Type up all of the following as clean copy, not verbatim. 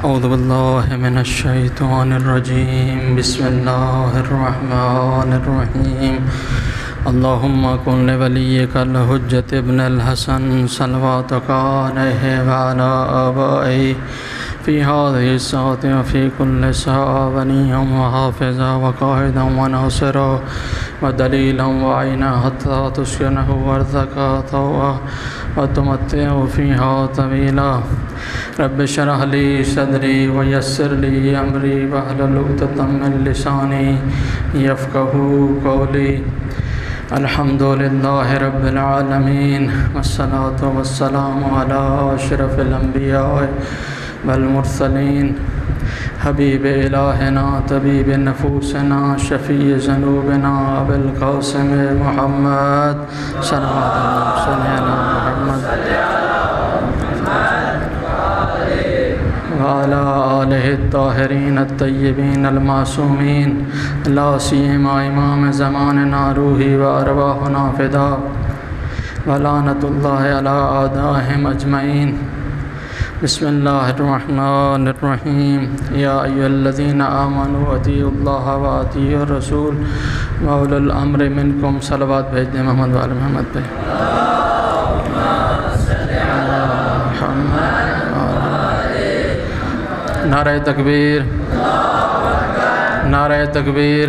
اعوذ باللہ من الشیطان الرجیم بسم اللہ الرحمن الرحیم اللہم کن لولیک الحجۃ ابن الحسن صلواتک علیہ وعلی آبائہ فی هذه الساعة وفی کل ساعة ولیا وحافظا وقائدا وناصرا ودلیلا وعینا حتی تسکنہ ارضک طوعا وتمتعه فیہا طویلا رب اشرح لی صدری ویسر لی امری واحلل عقدۃ من لسانی یفقہوا قولی الحمد للہ رب العالمین والصلاة والسلام علی اشرف الانبیاء والمرسلین حبیب الہنا طبیب نفوسنا شفیع ذنوبنا ابو القاسم محمد صلوات علی محمد وعلى آلہ الطاہرین الطیبین المعصومین لا سیما امام زماننا روحی و ارواحنا فدا ولعنۃ اللہ علی اعدائہم اجمعین بسم اللہ الرحمن الرحیم یا ایھا الذین آمنوا اطیعوا اللہ و اطیعوا الرسول واولی الامر منکم صلوات بھیج دیں محمد وعلی محمد پہ نعرہ تکبیر نعرہ تکبیر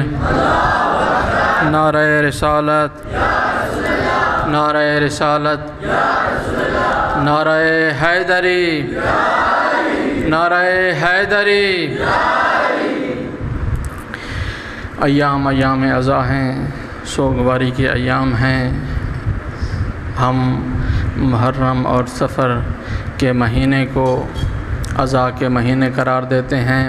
نعرہ رسالت نعرہ رسالت نعرہ حیدری نعرہ حیدری ایام عزا ہیں، سوگواری کے ایام ہیں۔ ہم محرم اور صفر کے مہینے کو عزا کے مہینے قرار دیتے ہیں۔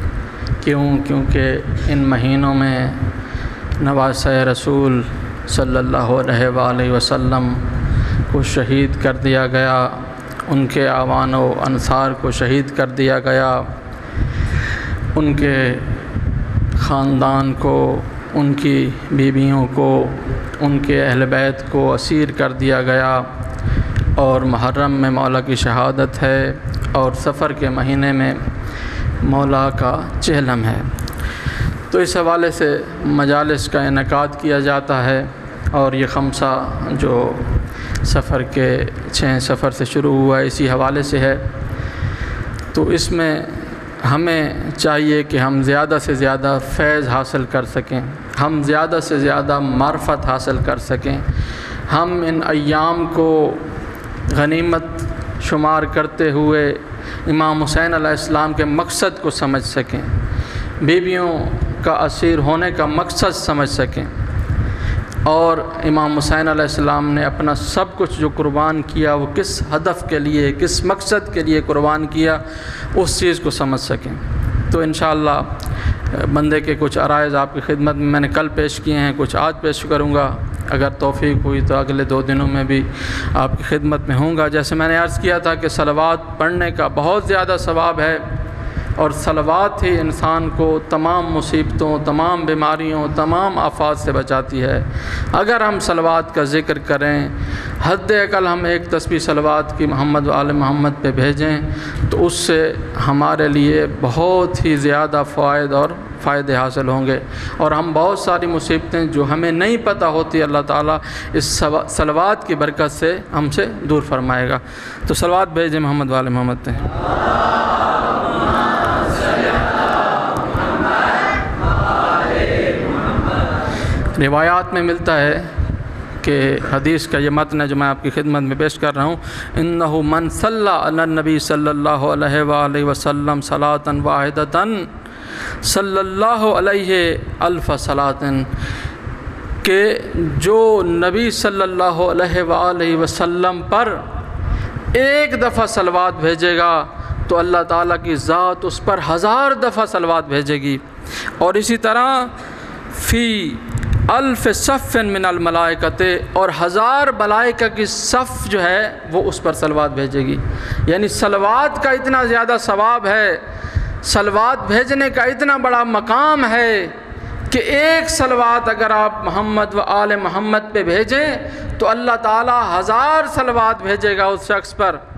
کیونکہ ان مہینوں میں نواسۂ رسول صلی اللہ علیہ وآلہ وسلم کو شہید کر دیا گیا، ان کے اعوان و انصار کو شہید کر دیا گیا، ان کے خاندان کو، ان کی بیویوں کو، ان کے اہل بیت کو اسیر کر دیا گیا، اور محرم میں مولا کی شہادت ہے اور صفر کے مہینے میں مولا کا چہلم ہے۔ تو اس حوالے سے مجالس کا انعقاد کیا جاتا ہے، اور یہ خمسہ جو سفر کے 6 سفر سے شروع ہوا ہے اسی حوالے سے ہے۔ تو اس میں ہمیں چاہیے کہ ہم زیادہ سے زیادہ فیض حاصل کر سکیں، ہم زیادہ سے زیادہ معرفت حاصل کر سکیں، ہم ان ایام کو غنیمت شمار کرتے ہوئے امام حسین علیہ السلام کے مقصد کو سمجھ سکیں، بیویوں کا اسیر ہونے کا مقصد سمجھ سکیں، اور امام حسین علیہ السلام نے اپنا سب کچھ جو قربان کیا وہ کس ہدف کے لیے، کس مقصد کے لیے قربان کیا، اس چیز کو سمجھ سکیں۔ تو انشاءاللہ بندے کے کچھ عرائض آپ کی خدمت میں نے کل پیش کیے ہیں، کچھ آج پیش کروں گا، اگر توفیق ہوئی تو اگلے 2 دنوں میں بھی آپ کی خدمت میں ہوں گا۔ جیسے میں نے عرض کیا تھا کہ صلوات پڑھنے کا بہت زیادہ ثواب ہے، اور صلوات ہی انسان کو تمام مصیبتوں، تمام بیماریوں، تمام آفات سے بچاتی ہے۔ اگر ہم صلوات کا ذکر کریں، حد اقل ہم ایک تسبیح صلوات کی محمد و آل محمد پہ بھیجیں، تو اس سے ہمارے لیے بہت ہی زیادہ فوائد اور فائدے حاصل ہوں گے، اور ہم بہت ساری مصیبتیں جو ہمیں نہیں پتہ ہوتی اللہ تعالیٰ اس صلوات کی برکت سے ہم سے دور فرمائے گا۔ تو صلوات بھیجیں محمد و آل محمد پہ۔ روایات میں ملتا ہے کہ حدیث کا یہ متن ہے جو میں آپ کی خدمت میں پیش کر رہا ہوں، انہ من صلی علی النبی صلی اللہ علیہ وآلہ وسلم صلاۃ واحدۃ صلی اللہ علیہ الف صلاۃ، کہ جو نبی صلی اللہ علیہ وآلہ وسلم پر ایک دفعہ صلوات بھیجے گا تو اللہ تعالیٰ کی ذات اس پر 1000 دفعہ صلوات بھیجے گی، اور اسی طرح فی الف صف من الملائکۃ، اور 1000 ملائکہ کی صف جو ہے وہ اس پر صلوات بھیجے گی۔ یعنی صلوات کا اتنا زیادہ ثواب ہے، صلوات بھیجنے کا اتنا بڑا مقام ہے کہ ایک صلوات اگر آپ محمد و آل محمد پہ بھیجیں تو اللہ تعالیٰ 1000 صلوات بھیجے گا اس شخص پر،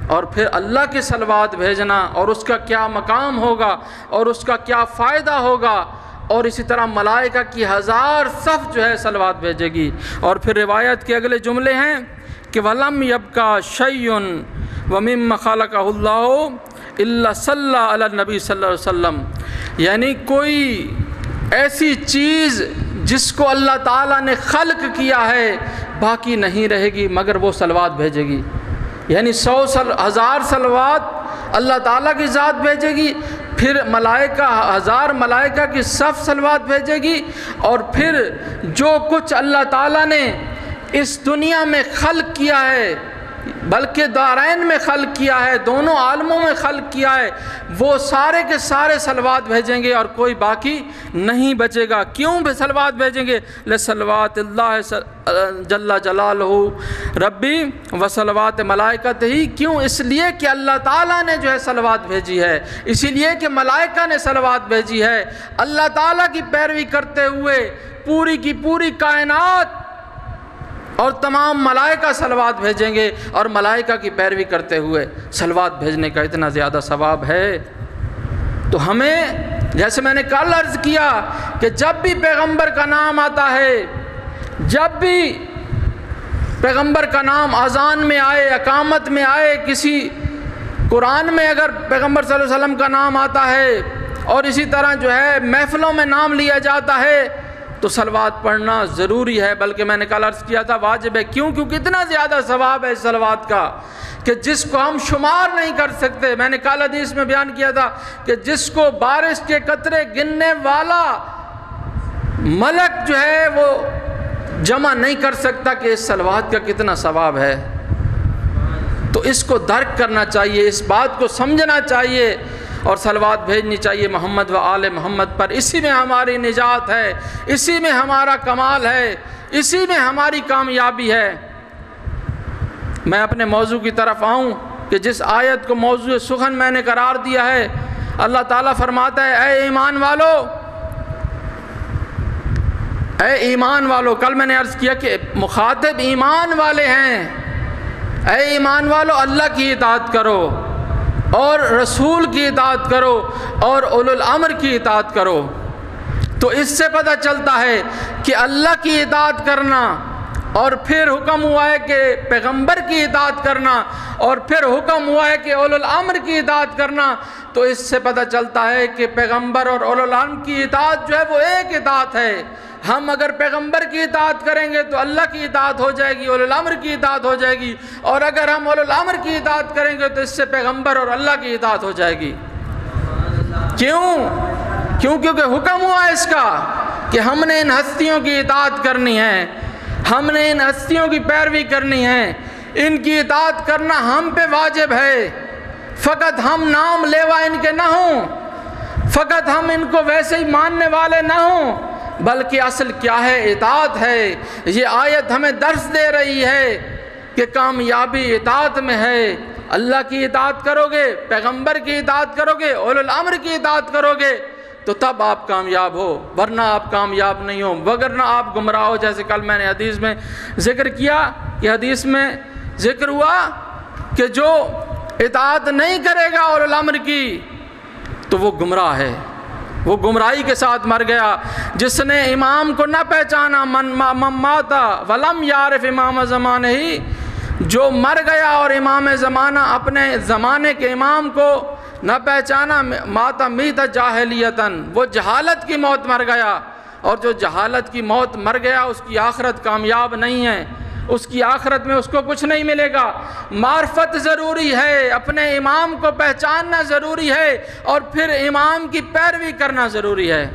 اور پھر اللہ کی صلوات بھیجنا، اور اس کا کیا مقام ہوگا اور اس کا کیا فائدہ ہوگا، اور اسی طرح ملائکہ کی 1000 صف جو ہے صلوات بھیجے گی۔ اور پھر روایت کے اگلے جملے ہیں کہ وَلَمْ يَبْقَ شَيْءٌ وَمِمَّا خَلَقَهُ اللَّهُ إِلَّا صَلَّى عَلَى النَّبِي صلی اللہ علیہ وسلم، یعنی کوئی ایسی چیز جس کو اللہ تعالیٰ نے خلق کیا ہے باقی نہیں رہے گی مگر وہ صلوات بھیجے گی۔ یعنی 1000 صلوات اللہ تعالیٰ کی ذات بھیجے گی، پھر ملائکہ 1000 ملائکہ کی صف صلوات بھیجے گی، اور پھر جو کچھ اللہ تعالیٰ نے اس دنیا میں خلق کیا ہے، بلکہ دارین میں خلق کیا ہے، دونوں عالموں میں خلق کیا ہے، وہ سارے کے سارے صلوات بھیجیں گے اور کوئی باقی نہیں بچے گا۔ کیوں بھی صلوات بھیجیں گے؟ لصلوات اللہ جل جلالہ ربی و صلوات ملائکتہ ہی، کیوں؟ اس لیے کہ اللہ تعالیٰ نے جو ہے صلوات بھیجی ہے، اسی لیے کہ ملائکہ نے صلوات بھیجی ہے۔ اللہ تعالیٰ کی پیروی کرتے ہوئے پوری کی پوری کائنات اور تمام ملائکہ صلوات بھیجیں گے، اور ملائکہ کی پیروی کرتے ہوئے صلوات بھیجنے کا اتنا زیادہ ثواب ہے۔ تو ہمیں، جیسے میں نے کل عرض کیا کہ جب بھی پیغمبر کا نام آتا ہے، جب بھی پیغمبر کا نام اذان میں آئے، اقامت میں آئے، کسی قرآن میں اگر پیغمبر صلی اللہ علیہ وسلم کا نام آتا ہے، اور اسی طرح جو ہے محفلوں میں نام لیا جاتا ہے، تو صلوات پڑھنا ضروری ہے، بلکہ میں نے کل عرض کیا تھا واجب ہے۔ کیوں؟ کیونکہ اتنا زیادہ ثواب ہے اس صلوات کا کہ جس کو ہم شمار نہیں کر سکتے۔ میں نے کل حدیث میں بیان کیا تھا کہ جس کو بارش کے قطرے گننے والا ملک جو ہے وہ جمع نہیں کر سکتا کہ اس صلوات کا کتنا ثواب ہے۔ تو اس کو درک کرنا چاہیے، اس بات کو سمجھنا چاہیے، اور صلوات بھیجنی چاہیے محمد و آل محمد پر۔ اسی میں ہماری نجات ہے، اسی میں ہمارا کمال ہے، اسی میں ہماری کامیابی ہے۔ میں اپنے موضوع کی طرف آؤں کہ جس آیت کو موضوع سخن میں نے قرار دیا ہے، اللہ تعالیٰ فرماتا ہے اے ایمان والو، اے ایمان والو۔ کل میں نے عرض کیا کہ مخاطب ایمان والے ہیں۔ اے ایمان والو، اللہ کی اطاعت کرو اور رسول کی اطاعت کرو اور اولو الامر کی اطاعت کرو۔ تو اس سے پتہ چلتا ہے کہ اللہ کی اطاعت کرنا، اور پھر حکم ہوا ہے کہ پیغمبر کی اطاعت کرنا، اور پھر حکم ہوا ہے کہ اولو الامر کی اطاعت کرنا۔ تو اس سے پتہ چلتا ہے کہ پیغمبر اور اولو الامر کی اطاعت جو ہے وہ ایک اطاعت ہے۔ ہم اگر پیغمبر کی اطاعت کریں گے تو اللہ کی اطاعت ہو جائے گی، اولو الامر کی اطاعت ہو جائے گی، اور اگر ہم اولو الامر کی اطاعت کریں گے تو اس سے پیغمبر اور اللہ کی اطاعت ہو جائے گی۔ کیونکہ حکم ہوا اس کا کہ ہم نے ان ہستیوں کی اطاعت کرنی ہے، ہم نے ان ہستیوں کی پیروی کرنی ہے، ان کی اطاعت کرنا ہم پہ واجب ہے۔ فقط ہم نام لیوا ان کے نہ ہوں، فقط ہم ان کو ویسے ہی ماننے والے نہ ہوں، بلکہ اصل کیا ہے؟ اطاعت ہے۔ یہ آیت ہمیں درس دے رہی ہے کہ کامیابی اطاعت میں ہے۔ اللہ کی اطاعت کرو گے، پیغمبر کی اطاعت کرو گے، اولو الامر کی اطاعت کرو گے تو تب آپ کامیاب ہو، ورنہ آپ کامیاب نہیں ہو، وگرنہ آپ گمراہ ہو۔ جیسے کل میں نے حدیث میں ذکر کیا کہ حدیث میں ذکر ہوا کہ جو اطاعت نہیں کرے گا اولو الامر کی تو وہ گمراہ ہے، وہ گمراہی کے ساتھ مر گیا۔ جس نے امام کو نہ پہچانا، من ماتا ولم یعرف امام زمانہ ہی، جو مر گیا اور امام زمانہ اپنے زمانے کے امام کو نہ پہچانا، ماتا میت جاہلیتاً، وہ جہالت کی موت مر گیا، اور جو جہالت کی موت مر گیا اس کی آخرت کامیاب نہیں ہے، اس کی آخرت میں اس کو کچھ نہیں ملے گا۔ معرفت ضروری ہے، اپنے امام کو پہچاننا ضروری ہے، اور پھر امام کی پیروی کرنا ضروری ہے۔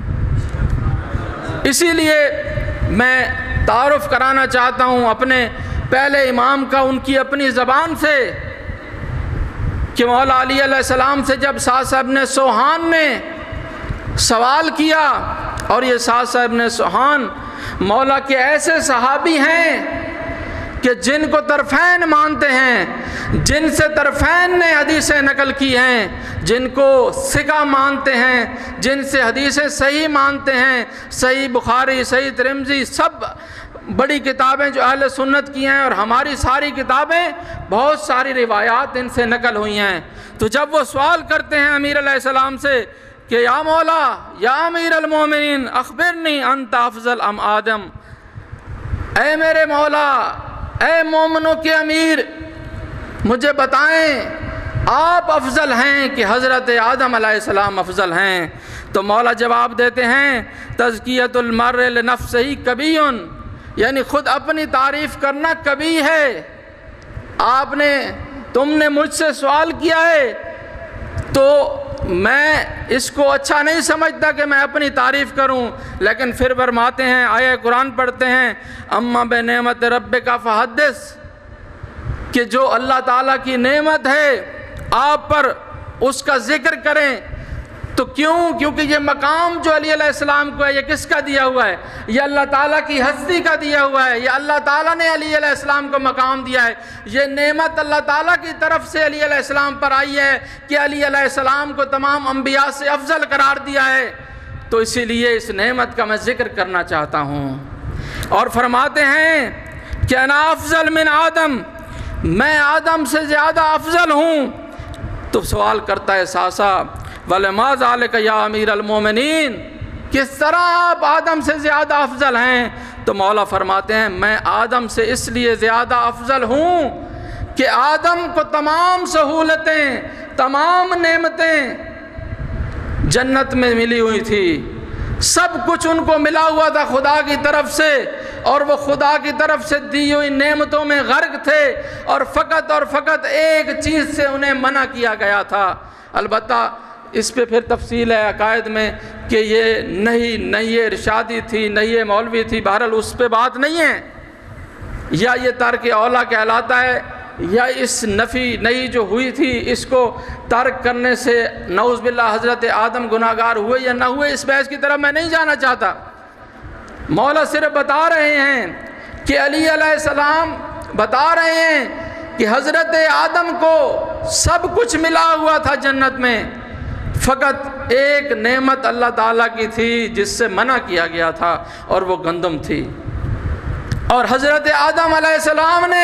اسی لیے میں تعارف کرانا چاہتا ہوں اپنے پہلے امام کا ان کی اپنی زبان سے، کہ مولا علی علیہ السلام سے جب سعد صاحب نے سوہان نے سوال کیا، اور یہ سعد صاحب نے سوہان مولا کے ایسے صحابی ہیں کہ جن کو طرفین مانتے ہیں، جن سے طرفین نے حدیثیں نقل کی ہیں، جن کو ثقہ مانتے ہیں، جن سے حدیثیں صحیح مانتے ہیں، صحیح بخاری، صحیح ترمذی، سب بڑی کتابیں جو اہل سنت کی ہیں اور ہماری ساری کتابیں، بہت ساری روایات ان سے نقل ہوئی ہیں۔ تو جب وہ سوال کرتے ہیں امیر علیہ السلام سے کہ یا مولا یا امیر المومنین اخبرنی انت افضل ام آدم، اے میرے مولا، اے مومنوں کے امیر، مجھے بتائیں آپ افضل ہیں کہ حضرت آدم علیہ السلام افضل ہیں؟ تو مولا جواب دیتے ہیں تزکیۃ المرء لنفسہ کبیٌ، یعنی خود اپنی تعریف کرنا کبھی ہے۔ تم نے مجھ سے سوال کیا ہے تو میں اس کو اچھا نہیں سمجھتا کہ میں اپنی تعریف کروں، لیکن پھر فرماتے ہیں، آیہ قرآن پڑھتے ہیں، اما بنعمت ربک فحدث، کہ جو اللہ تعالیٰ کی نعمت ہے آپ پر اس کا ذکر کریں۔ تو کیونکہ یہ مقام جو علی علیہ السلام کو ہے یہ کس کا دیا ہوا ہے؟ یہ اللہ تعالیٰ کی ہستی کا دیا ہوا ہے، یہ اللہ تعالیٰ نے علی علیہ السلام کو مقام دیا ہے، یہ نعمت اللہ تعالیٰ کی طرف سے علی علیہ السلام پر آئی ہے کہ علی علیہ السلام کو تمام انبیاء سے افضل قرار دیا ہے، تو اسی لیے اس نعمت کا میں ذکر کرنا چاہتا ہوں۔ اور فرماتے ہیں کہ انا افضل من آدم، میں آدم سے زیادہ افضل ہوں۔ تو سوال کرتا ہے ساسا وَلَمَا ذَلِكَ يَا أَمِيرَ الْمُؤْمِنِينَ، کس طرح آپ آدم سے زیادہ افضل ہیں؟ تو مولا فرماتے ہیں میں آدم سے اس لیے زیادہ افضل ہوں کہ آدم کو تمام سہولتیں، تمام نعمتیں جنت میں ملی ہوئی تھی، سب کچھ ان کو ملا ہوا تھا خدا کی طرف سے، اور وہ خدا کی طرف سے دی ہوئی نعمتوں میں غرق تھے، اور فقط ایک چیز سے انہیں منع کیا گیا تھا۔ البتہ اس پہ پھر تفصیل ہے عقائد میں کہ یہ نہ یہ ارشادی تھی نہ یہ مولوی تھی، بہرحال اس پہ بات نہیں ہے، یا یہ ترک اولا کہلاتا ہے، یا اس نفی نہیں جو ہوئی تھی اس کو ترک کرنے سے نعوذ باللہ حضرت آدم گناہگار ہوئے یا نہ ہوئے، اس بحث کی طرف میں نہیں جانا چاہتا۔ مولا صرف بتا رہے ہیں کہ علی علیہ السلام بتا رہے ہیں کہ حضرت آدم کو سب کچھ ملا ہوا تھا جنت میں، فقط ایک نعمت اللہ تعالیٰ کی تھی جس سے منع کیا گیا تھا، اور وہ گندم تھی، اور حضرت آدم علیہ السلام نے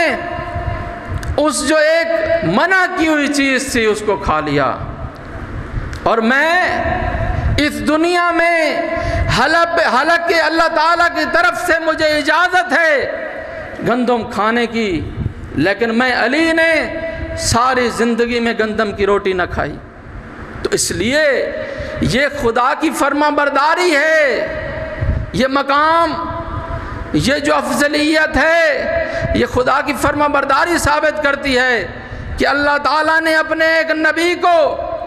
اس جو ایک منع کی ہوئی چیز تھی اس کو کھا لیا۔ اور میں اس دنیا میں حالانکہ اللہ تعالیٰ کی طرف سے مجھے اجازت ہے گندم کھانے کی، لیکن میں علی نے ساری زندگی میں گندم کی روٹی نہ کھائی۔ تو اس لیے یہ خدا کی فرما برداری ہے، یہ مقام، یہ جو افضلیت ہے یہ خدا کی فرما برداری ثابت کرتی ہے کہ اللہ تعالیٰ نے اپنے ایک نبی کو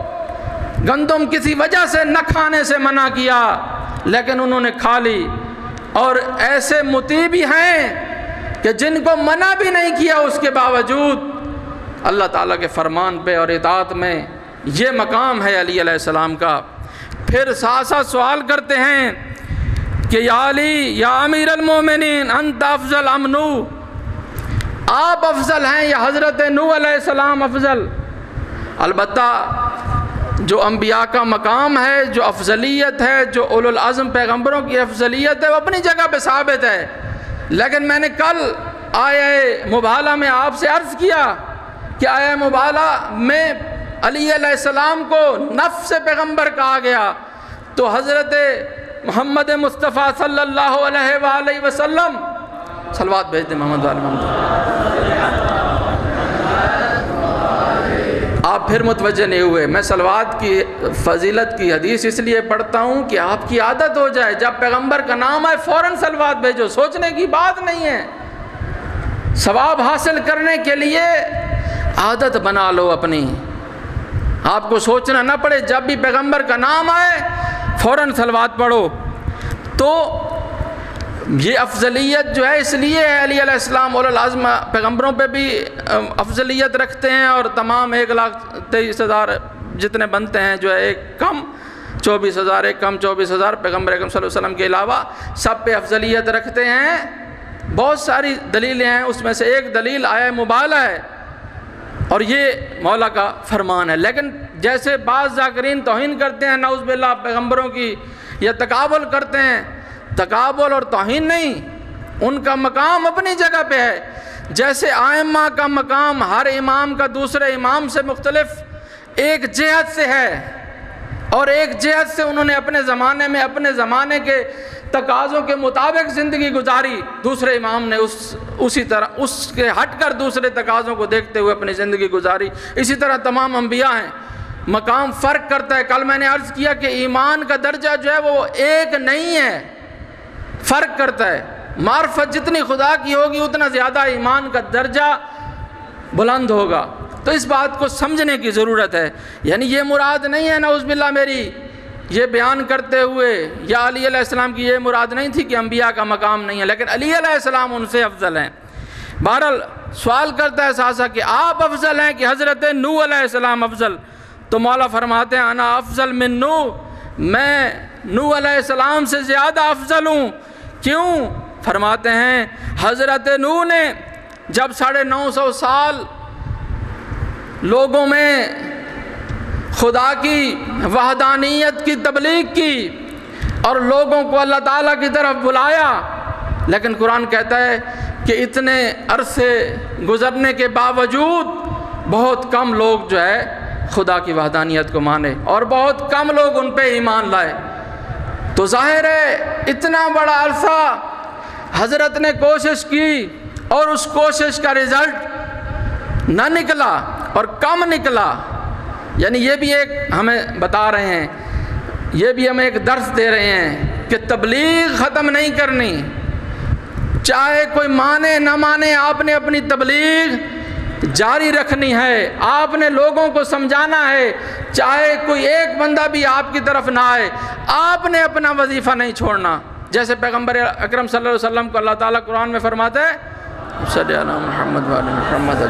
گندم کسی وجہ سے نہ کھانے سے منع کیا، لیکن انہوں نے کھا لی۔ اور ایسے مطیع بھی ہیں کہ جن کو منع بھی نہیں کیا اس کے باوجود اللہ تعالیٰ کے فرمان پہ اور اطاعت میں یہ مقام ہے علی علیہ السلام کا۔ پھر ساتھ سوال کرتے ہیں کہ یا علی یا امیر المومنین انت افضل ام نوح، آپ افضل ہیں یا حضرت نوح علیہ السلام افضل؟ البتہ جو انبیاء کا مقام ہے، جو افضلیت ہے، جو اولو العزم پیغمبروں کی افضلیت ہے، وہ اپنی جگہ پہ ثابت ہے، لیکن میں نے کل آیہ مبالہ میں آپ سے عرض کیا کہ آیہ مبالہ میں علی علیہ السلام کو نفس پیغمبر کہا گیا، تو حضرت محمد مصطفیٰ صلی اللہ علیہ وآلہ وسلم، صلوات بھیج دیں محمد علیہ وسلم۔ آپ پھر متوجہ نہیں ہوئے، میں صلوات کی فضیلت کی حدیث اس لیے پڑھتا ہوں کہ آپ کی عادت ہو جائے، جب پیغمبر کا نام آئے فوراً صلوات بھیجو، سوچنے کی بات نہیں ہے، ثواب حاصل کرنے کے لیے عادت بنا لو اپنی، آپ کو سوچنا نہ پڑے، جب بھی پیغمبر کا نام آئے فوراً صلوات پڑھو۔ تو یہ افضلیت جو ہے اس لیے ہے، علی علیہ السلام اولو العزم پیغمبروں پہ بھی افضلیت رکھتے ہیں، اور تمام 1,23,000 جتنے بنتے ہیں جو ہے ایک کم 24,000، ایک کم 24,000 پیغمبر اکرم صلی اللہ علیہ وسلم کے علاوہ سب پہ افضلیت رکھتے ہیں۔ بہت ساری دلیلیں ہیں، اس میں سے ایک دلیل آیہ مبالہ ہے، اور یہ مولا کا فرمان ہے۔ لیکن جیسے بعض ذاکرین توہین کرتے ہیں نعوذ باللہ پیغمبروں کی، یا تقابل کرتے ہیں، تقابل اور توہین نہیں، ان کا مقام اپنی جگہ پہ ہے. جیسے آئمہ کا مقام ہر امام کا دوسرے امام سے مختلف ایک جہت سے ہے، اور ایک جہت سے انہوں نے اپنے زمانے میں اپنے زمانے کے تقاضوں کے مطابق زندگی گزاری، دوسرے امام نے اسی طرح اس کے ہٹ کر دوسرے تقاضوں کو دیکھتے ہوئے اپنی زندگی گزاری. اسی طرح تمام انبیاء ہیں، مقام فرق کرتا ہے. کل میں نے عرض کیا کہ ایمان کا درجہ جو ہے وہ ایک نہیں ہے، فرق کرتا ہے. معرفت جتنی خدا کی ہوگی اتنا زیادہ ایمان کا درجہ بلند ہوگا. تو اس بات کو سمجھنے کی ضرورت ہے. یعنی یہ مراد نہیں ہے نعوذ باللہ میری یہ بیان کرتے ہوئے یا علی علیہ السلام کی یہ مراد نہیں تھی کہ انبیاء کا مقام نہیں ہے، لیکن علی علیہ السلام ان سے افضل ہیں. بہرحال سوال کرتا ہے ساسا کہ آپ افضل ہیں کہ حضرت نوح علیہ السلام افضل؟ تو مولا فرماتے ہیں انا افضل من نوح، میں نوح علیہ السلام سے زیادہ افضل ہوں. کیوں؟ فرماتے ہیں حضرت نوح نے جب 950 سال لوگوں میں خدا کی وحدانیت کی تبلیغ کی اور لوگوں کو اللہ تعالیٰ کی طرف بلایا، لیکن قرآن کہتا ہے کہ اتنے عرصے گزرنے کے باوجود بہت کم لوگ جو ہے خدا کی وحدانیت کو مانے اور بہت کم لوگ ان پہ ایمان لائے. تو ظاہر ہے اتنا بڑا عرصہ حضرت نے کوشش کی اور اس کوشش کا رزلٹ نہ نکلا اور کم نکلا. یعنی یہ بھی ایک ہمیں بتا رہے ہیں، یہ بھی ہمیں ایک درس دے رہے ہیں کہ تبلیغ ختم نہیں کرنی. چاہے کوئی مانے نہ مانے آپ نے اپنی تبلیغ جاری رکھنی ہے، آپ نے لوگوں کو سمجھانا ہے. چاہے کوئی ایک بندہ بھی آپ کی طرف نہ آئے، آپ نے اپنا وظیفہ نہیں چھوڑنا. جیسے پیغمبر اکرم صلی اللہ علیہ وسلم کو اللہ تعالیٰ قرآن میں فرماتا ہے صلی اللہ علیہ محمد وعلی محمد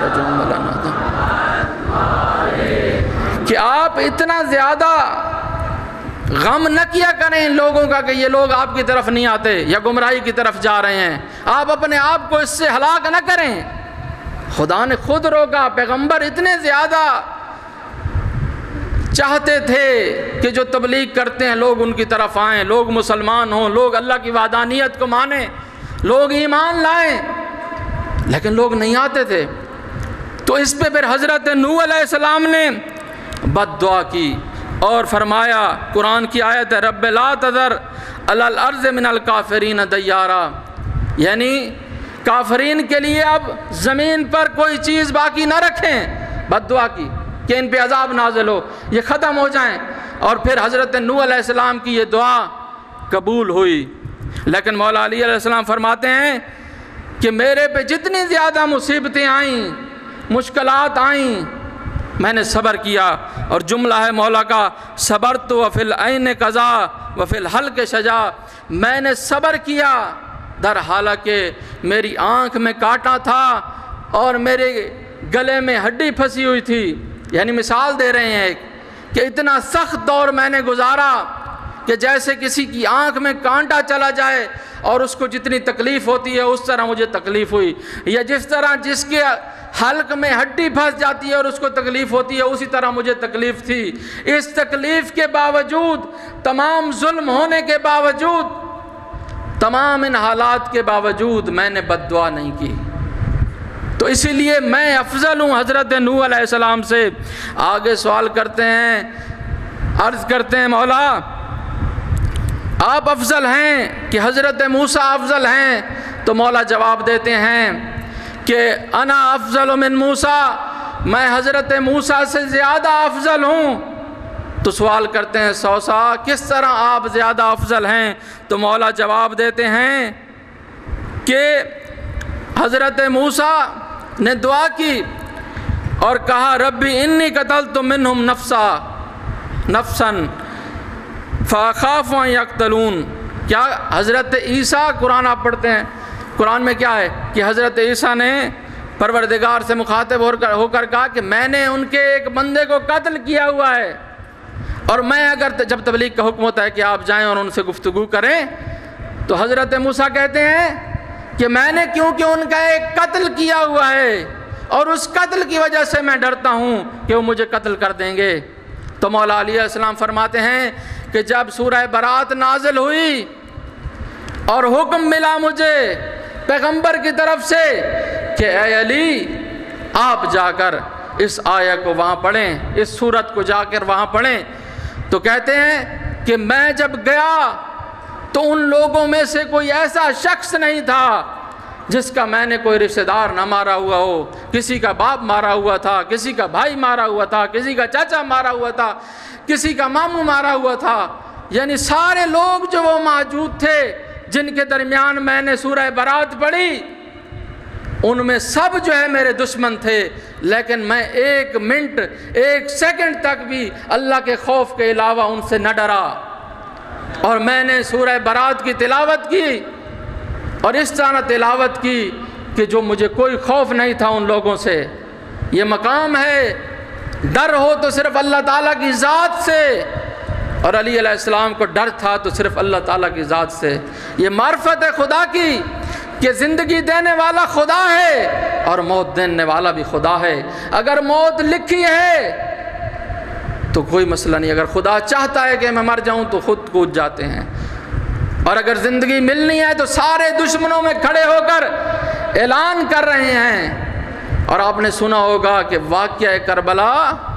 کہ آپ اتنا زیادہ غم نہ کیا کریں لوگوں کا کہ یہ لوگ آپ کی طرف نہیں آتے یا گمراہی کی طرف جا رہے ہیں. آپ اپنے آپ کو اس سے ہلاک نہ کریں. خدا نے خود روکا. پیغمبر اتنے زیادہ چاہتے تھے کہ جو تبلیغ کرتے ہیں لوگ ان کی طرف آئیں، لوگ مسلمان ہوں، لوگ اللہ کی وحدانیت کو مانیں، لوگ ایمان لائیں، لیکن لوگ نہیں آتے تھے. تو اس پہ پھر حضرت نوح علیہ السلام نے بد دعا کی اور فرمایا، قرآن کی آیت ہے رب لا تذر علی الارض من الکافرین دیارا، یعنی کافرین کے لیے اب زمین پر کوئی چیز باقی نہ رکھیں. بد دعا کی کہ ان پہ عذاب نازل ہو، یہ ختم ہو جائیں. اور پھر حضرت نوح علیہ السلام کی یہ دعا قبول ہوئی. لیکن مولا علی علیہ السلام فرماتے ہیں کہ میرے پہ جتنی زیادہ مصیبتیں آئیں، مشکلات آئیں، میں نے صبر کیا. اور جملہ ہے مولا کا صبرت وفی العین قضا وفی الحلق شجا، میں نے صبر کیا در حالانکہ میری آنکھ میں کانٹا تھا اور میرے گلے میں ہڈی پھنسی ہوئی تھی. یعنی مثال دے رہے ہیں کہ اتنا سخت دور میں نے گزارا کہ جیسے کسی کی آنکھ میں کانٹا چلا جائے اور اس کو جتنی تکلیف ہوتی ہے اس طرح مجھے تکلیف ہوئی، یا جس طرح جس کے حلق میں ہڈی پھنس جاتی ہے اور اس کو تکلیف ہوتی ہے اسی طرح مجھے تکلیف تھی. اس تکلیف کے باوجود، تمام ظلم ہونے کے باوجود، تمام ان حالات کے باوجود میں نے بد دعا نہیں کی. تو اسی لیے میں افضل ہوں حضرت نوح علیہ السلام سے. آگے سوال کرتے ہیں، عرض کرتے ہیں مولا آپ افضل ہیں کہ حضرت موسیٰ افضل ہیں؟ تو مولا جواب دیتے ہیں کہ انا افضل من موسیٰ، میں حضرت موسیٰ سے زیادہ افضل ہوں. تو سوال کرتے ہیں سوسا کس طرح آپ زیادہ افضل ہیں؟ تو مولا جواب دیتے ہیں کہ حضرت موسیٰ نے دعا کی اور کہا ربی انی قتلت منہم نفسا فاخاف ان یقتلون. کیا حضرت عیسیٰ، قرآن آپ پڑھتے ہیں، قرآن میں کیا ہے کہ حضرت عیسیٰ نے پروردگار سے مخاطب ہو کر کہا کہ میں نے ان کے ایک بندے کو قتل کیا ہوا ہے، اور میں اگر جب تبلیغ کا حکم ہوتا ہے کہ آپ جائیں اور ان سے گفتگو کریں، تو حضرت موسیٰ کہتے ہیں کہ میں نے کیونکہ ان کا ایک قتل کیا ہوا ہے اور اس قتل کی وجہ سے میں ڈرتا ہوں کہ وہ مجھے قتل کر دیں گے. تو مولا علیہ السلام فرماتے ہیں کہ جب سورہ برات نازل ہوئی اور حکم ملا مجھے پیغمبر کی طرف سے کہ اے علی آپ جا کر اس آیہ کو وہاں پڑھیں، اس سورت کو جا کر وہاں پڑھیں۔ تو کہتے ہیں کہ میں جب گیا تو ان لوگوں میں سے کوئی ایسا شخص نہیں تھا جس کا میں نے کوئی رشتہ دار نہ مارا ہوا ہو۔ کسی کا باپ مارا ہوا تھا، کسی کا بھائی مارا ہوا تھا، کسی کا چاچا مارا ہوا تھا، کسی کا ماموں مارا ہوا تھا، یعنی سارے لوگ جو وہ موجود تھے جن کے درمیان میں نے سورہ برات پڑھی، ان میں سب جو ہے میرے دشمن تھے، لیکن میں ایک منٹ ایک سیکنڈ تک بھی اللہ کے خوف کے علاوہ ان سے نہ ڈرا، اور میں نے سورہ برات کی تلاوت کی، اور اس طرح تلاوت کی کہ جو مجھے کوئی خوف نہیں تھا ان لوگوں سے۔ یہ مقام ہے، ڈر ہو تو صرف اللہ تعالیٰ کی ذات سے، اور علی علیہ السلام کو ڈر تھا تو صرف اللہ تعالیٰ کی ذات سے۔ یہ معرفت ہے خدا کی کہ زندگی دینے والا خدا ہے اور موت دینے والا بھی خدا ہے۔ اگر موت لکھی ہے تو کوئی مسئلہ نہیں، اگر خدا چاہتا ہے کہ میں مر جاؤں تو خود کود جاتے ہیں، اور اگر زندگی ملنی ہے تو سارے دشمنوں میں کھڑے ہو کر اعلان کر رہے ہیں۔ اور آپ نے سنا ہوگا کہ واقعہ کربلا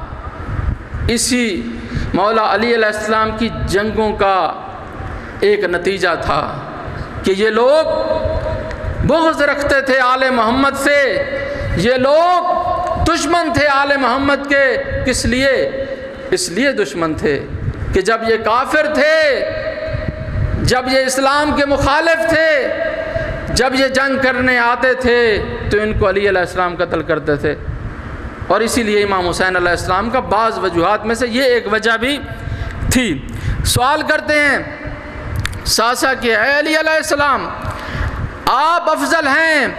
اسی مولا علی علیہ السلام کی جنگوں کا ایک نتیجہ تھا کہ یہ لوگ بغض رکھتے تھے آل محمد سے، یہ لوگ دشمن تھے آل محمد کے۔ کس لیے؟ اس لیے دشمن تھے کہ جب یہ کافر تھے، جب یہ اسلام کے مخالف تھے، جب یہ جنگ کرنے آتے تھے تو ان کو علی علیہ السلام قتل کرتے تھے۔ اور اسی لیے امام حسین علیہ السلام کا بعض وجوہات میں سے یہ ایک وجہ بھی تھی۔ سوال کرتے ہیں ساسا کہ اے علی علیہ السلام، آپ افضل ہیں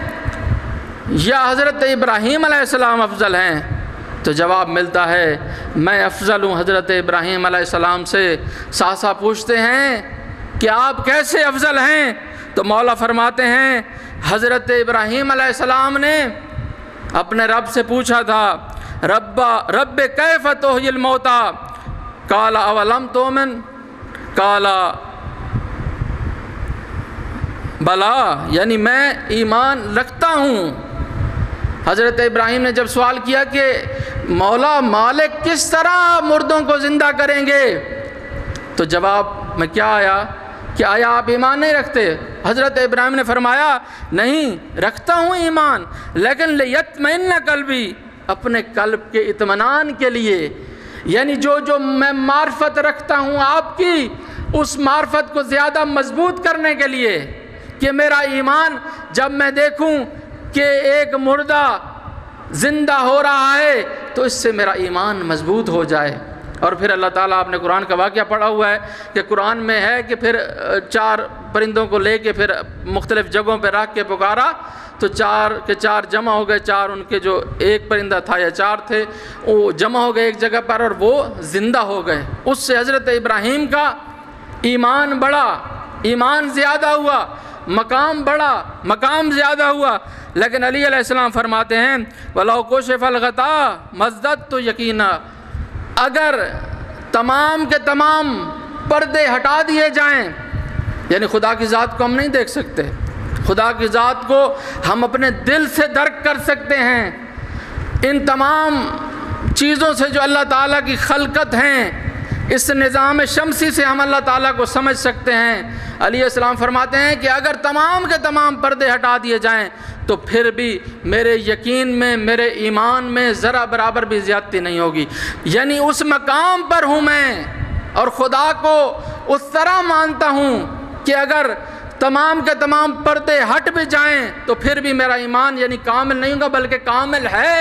یا حضرت ابراہیم علیہ السلام افضل ہیں؟ تو جواب ملتا ہے میں افضل ہوں حضرت ابراہیم علیہ السلام سے۔ ساسا پوچھتے ہیں کہ آپ کیسے افضل ہیں؟ تو مولا فرماتے ہیں حضرت ابراہیم علیہ السلام نے اپنے رب سے پوچھا تھا، رب کیف تحیی الموتی؟ قال اولم تؤمن؟ قال بلا، یعنی میں ایمان رکھتا ہوں۔ حضرت ابراہیم نے جب سوال کیا کہ مولا مالک کس طرح مردوں کو زندہ کریں گے، تو جواب میں کیا آیا کہ آیا آپ ایمان نہیں رکھتے؟ حضرت ابراہیم نے فرمایا نہیں، رکھتا ہوں ایمان، لیکن لیطمئن قلبی، اپنے قلب کے اطمینان کے لیے، یعنی جو میں معرفت رکھتا ہوں آپ کی، اس معرفت کو زیادہ مضبوط کرنے کے لیے کہ میرا ایمان جب میں دیکھوں کہ ایک مردہ زندہ ہو رہا ہے تو اس سے میرا ایمان مضبوط ہو جائے۔ اور پھر اللہ تعالیٰ آپ نے قرآن کا واقعہ پڑھا ہوا ہے کہ قرآن میں ہے کہ پھر 4 پرندوں کو لے کے پھر مختلف جگہوں پہ رکھ کے پکارا تو 4 کے 4 جمع ہو گئے، 4 ان کے جو ایک پرندہ تھا یا 4 تھے وہ جمع ہو گئے ایک جگہ پر اور وہ زندہ ہو گئے۔ اس سے حضرت ابراہیم کا ایمان بڑھا، ایمان زیادہ ہوا، مقام بڑھا، مقام زیادہ ہوا۔ لیکن علی علیہ السلام فرماتے ہیں وَلَوْ كُشِفَ الْغَطَاءُ مَزْدَدْتُ يَقِينًا، اگر تمام کے تمام پردے ہٹا دیے جائیں، یعنی خدا کی ذات کو ہم نہیں دیکھ سکتے، خدا کی ذات کو ہم اپنے دل سے درک کر سکتے ہیں، ان تمام چیزوں سے جو اللہ تعالیٰ کی خلقت ہیں، اس نظام شمسی سے ہم اللہ تعالیٰ کو سمجھ سکتے ہیں۔ علیہ السلام فرماتے ہیں کہ اگر تمام کے تمام پردے ہٹا دیے جائیں تو پھر بھی میرے یقین میں، میرے ایمان میں ذرا برابر بھی زیادتی نہیں ہوگی، یعنی اس مقام پر ہوں میں، اور خدا کو اس طرح مانتا ہوں کہ اگر تمام کے تمام پردے ہٹ بھی جائیں تو پھر بھی میرا ایمان یعنی کامل نہیں ہوگا بلکہ کامل ہے۔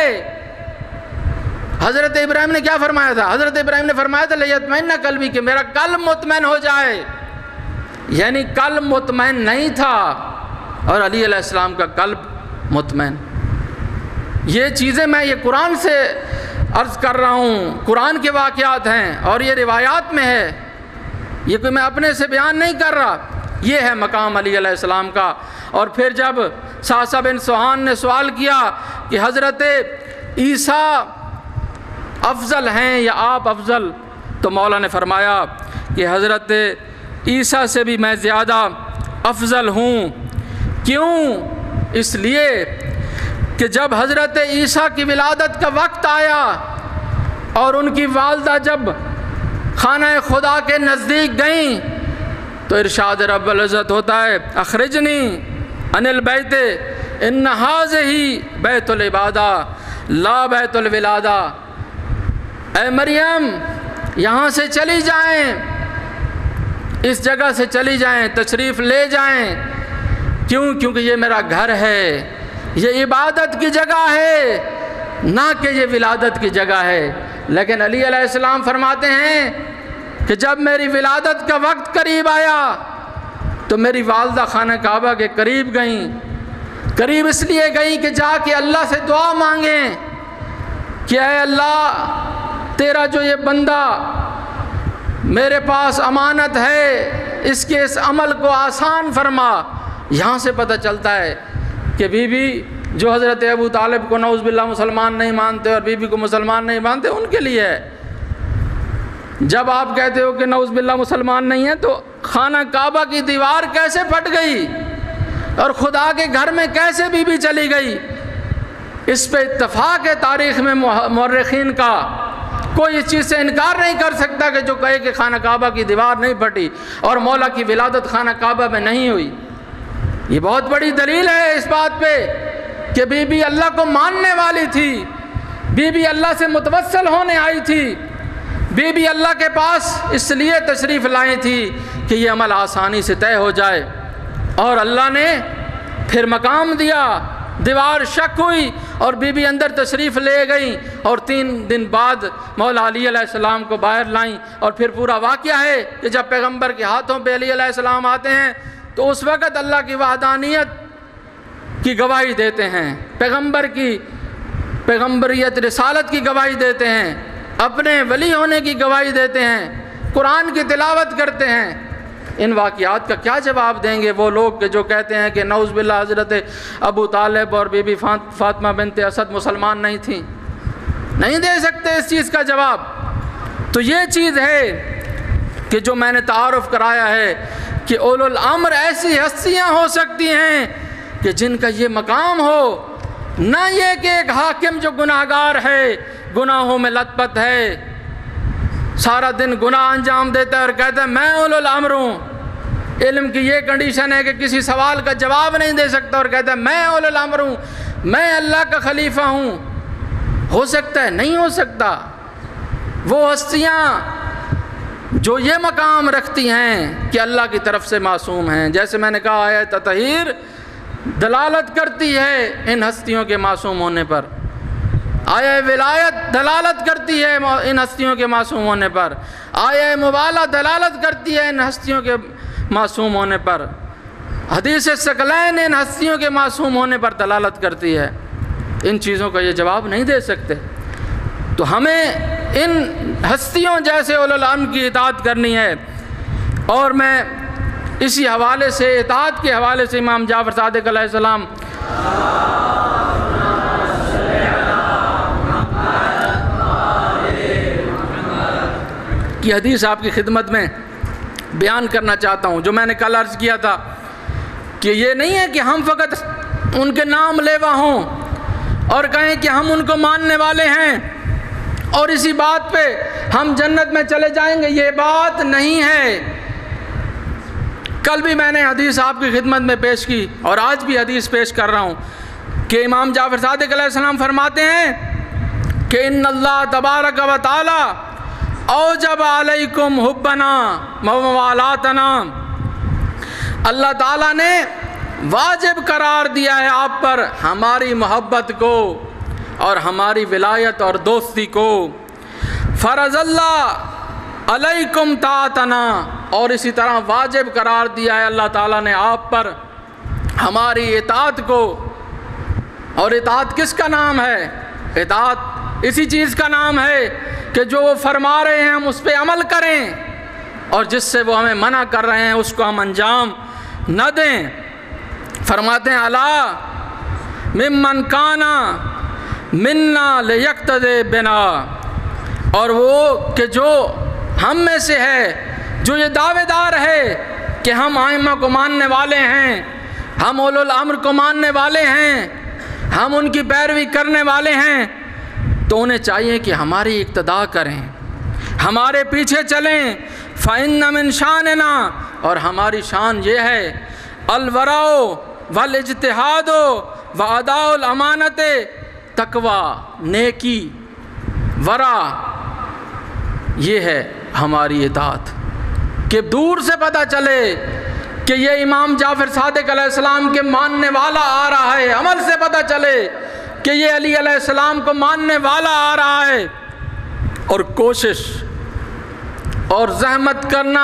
حضرت ابراہیم نے کیا فرمایا تھا؟ حضرت ابراہیم نے فرمایا تھا لیطمئن قلبی، کہ میرا قلب مطمئن ہو جائے، یعنی قلب مطمئن نہیں تھا اور علی علیہ السلام کا قلب مطمئن۔ یہ چیزیں میں یہ قرآن سے عرض کر رہا ہوں، قرآن کے واقعات ہیں اور یہ روایات میں ہے، یہ کوئی میں اپنے سے بیان نہیں کر رہا، یہ ہے مقام علی علیہ السلام کا۔ اور پھر جب ساسا بن سوہان نے سوال کیا کہ حضرت عیسیٰ افضل ہیں یا آپ افضل، تو مولا نے فرمایا کہ حضرت عیسیٰ سے بھی میں زیادہ افضل ہوں۔ کیوں؟ اس لیے کہ جب حضرت عیسیٰ کی ولادت کا وقت آیا اور ان کی والدہ جب خانہ خدا کے نزدیک گئیں تو ارشاد رب العزت ہوتا ہے اخرجنی عن البیت ان ھذہ بیت العبادہ لا بیت الولادہ، اے مریم یہاں سے چلی جائیں، اس جگہ سے چلی جائیں، تشریف لے جائیں۔ کیوں؟ کیونکہ یہ میرا گھر ہے، یہ عبادت کی جگہ ہے، نہ کہ یہ ولادت کی جگہ ہے۔ لیکن علی علیہ السلام فرماتے ہیں کہ جب میری ولادت کا وقت قریب آیا تو میری والدہ خانہ کعبہ کے قریب گئیں۔ قریب اس لیے گئیں کہ جا کے اللہ سے دعا مانگیں کہ اے اللہ تیرا جو یہ بندہ میرے پاس امانت ہے اس کے اس عمل کو آسان فرما۔ یہاں سے پتہ چلتا ہے کہ بی بی جو حضرت ابو طالب کو نعوذ باللہ مسلمان نہیں مانتے اور بی بی کو مسلمان نہیں مانتے ان کے لیے ہے۔ جب آپ کہتے ہو کہ نعوذ باللہ مسلمان نہیں ہے تو خانہ کعبہ کی دیوار کیسے پھٹ گئی اور خدا کے گھر میں کیسے بی بی چلی گئی؟ اس پہ اتفاق ہے تاریخ میں مورخین کا، کوئی اس چیز سے انکار نہیں کر سکتا کہ جو کہے کہ خانہ کعبہ کی دیوار نہیں پھٹی اور مولا کی ولادت خانہ کعبہ میں نہیں ہوئی۔ یہ بہت بڑی دلیل ہے اس بات پہ کہ بی بی اللہ کو ماننے والی تھی، بی بی اللہ سے متوسل ہونے آئی تھی، بی بی اللہ کے پاس اس لیے تشریف لائی تھی کہ یہ عمل آسانی سے طے ہو جائے، اور اللہ نے پھر مقام دیا، دیوار شک ہوئی اور بی بی اندر تشریف لے گئیں اور 3 دن بعد مولا علی علیہ السلام کو باہر لائیں۔ اور پھر پورا واقعہ ہے کہ جب پیغمبر کے ہاتھوں پہ علی علیہ السلام آتے ہیں تو اس وقت اللہ کی وحدانیت کی گواہی دیتے ہیں، پیغمبر کی پیغمبریت رسالت کی گواہی دیتے ہیں، اپنے ولی ہونے کی گواہی دیتے ہیں، قرآن کی تلاوت کرتے ہیں۔ ان واقعات کا کیا جواب دیں گے وہ لوگ کہ جو کہتے ہیں کہ نعوذ باللہ حضرت ابو طالب اور بی بی فاطمہ بنت اسد مسلمان نہیں تھیں؟ نہیں دے سکتے اس چیز کا جواب۔ تو یہ چیز ہے کہ جو میں نے تعارف کرایا ہے کہ اولو الامر ایسی ہستیاں ہو سکتی ہیں کہ جن کا یہ مقام ہو، نہ یہ کہ ایک حاکم جو گناہگار ہے، گناہوں میں لت پت ہے، سارا دن گناہ انجام دیتا ہے اور کہتا ہے میں اولو الامر ہوں، علم کی یہ کنڈیشن ہے کہ کسی سوال کا جواب نہیں دے سکتا اور کہتا ہے میں اولو الامر ہوں، میں اللہ کا خلیفہ ہوں۔ ہو سکتا ہے؟ نہیں ہو سکتا۔ وہ ہستیاں جو یہ مقام رکھتی ہیں کہ اللہ کی طرف سے معصوم ہیں، جیسے میں نے کہا آیت تطہیر دلالت کرتی ہے ان ہستیوں کے معصوم ہونے پر، آیہ ولایت دلالت کرتی ہے ان ہستیوں کے معصوم ہونے پر، آیہ مبالہ دلالت کرتی ہے ان ہستیوں کے معصوم ہونے پر، حدیث ثقلین ان ہستیوں کے معصوم ہونے پر دلالت کرتی ہے۔ ان چیزوں کا یہ جواب نہیں دے سکتے، تو ہمیں ان ہستیوں جیسے اولو الامر کی اطاعت کرنی ہے۔ اور میں اسی حوالے سے اطاعت کے حوالے سے امام جعفر صادق علیہ السلام کی حدیث آپ کی خدمت میں بیان کرنا چاہتا ہوں، جو میں نے کل عرض کیا تھا کہ یہ نہیں ہے کہ ہم فقط ان کے نام لیوا ہوں اور کہیں کہ ہم ان کو ماننے والے ہیں اور اسی بات پہ ہم جنت میں چلے جائیں گے، یہ بات نہیں ہے۔ کل بھی میں نے حدیث آپ کی خدمت میں پیش کی اور آج بھی حدیث پیش کر رہا ہوں کہ امام جعفر صادق علیہ السلام فرماتے ہیں کہ ان اللہ تبارک و تعالی اوجب علیکم حبنا موالاتنا، اللہ تعالیٰ نے واجب قرار دیا ہے آپ پر ہماری محبت کو اور ہماری ولایت اور دوستی کو، فرض اللہ علیکم طاعتنا، اور اسی طرح واجب قرار دیا ہے اللہ تعالیٰ نے آپ پر ہماری اطاعت کو۔ اور اطاعت کس کا نام ہے؟ اطاعت اسی چیز کا نام ہے کہ جو وہ فرما رہے ہیں ہم اس پہ عمل کریں اور جس سے وہ ہمیں منع کر رہے ہیں اس کو ہم انجام نہ دیں۔ فرماتے ہیں الا ممن کانا منا لیقتدی بنا، اور وہ کہ جو ہم میں سے ہے، جو یہ دعوے دار ہے کہ ہم ائمہ کو ماننے والے ہیں، ہم اولو الامر کو ماننے والے ہیں، ہم ان کی پیروی کرنے والے ہیں، تو انہیں چاہیے کہ ہماری اقتداء کریں، ہمارے پیچھے چلیں۔ فَإِنَّ مِن شَانِنَا، اور ہماری شان یہ ہے، الورع والاجتہاد واداء الامانت، تقوی، نیکی، ورع، یہ ہے ہماری اطاعت، کہ دور سے پتہ چلے کہ یہ امام جعفر صادق علیہ السلام کے ماننے والا آ رہا ہے، عمل سے پتہ چلے کہ یہ علی علیہ السلام کو ماننے والا آ رہا ہے، اور کوشش اور زحمت کرنا،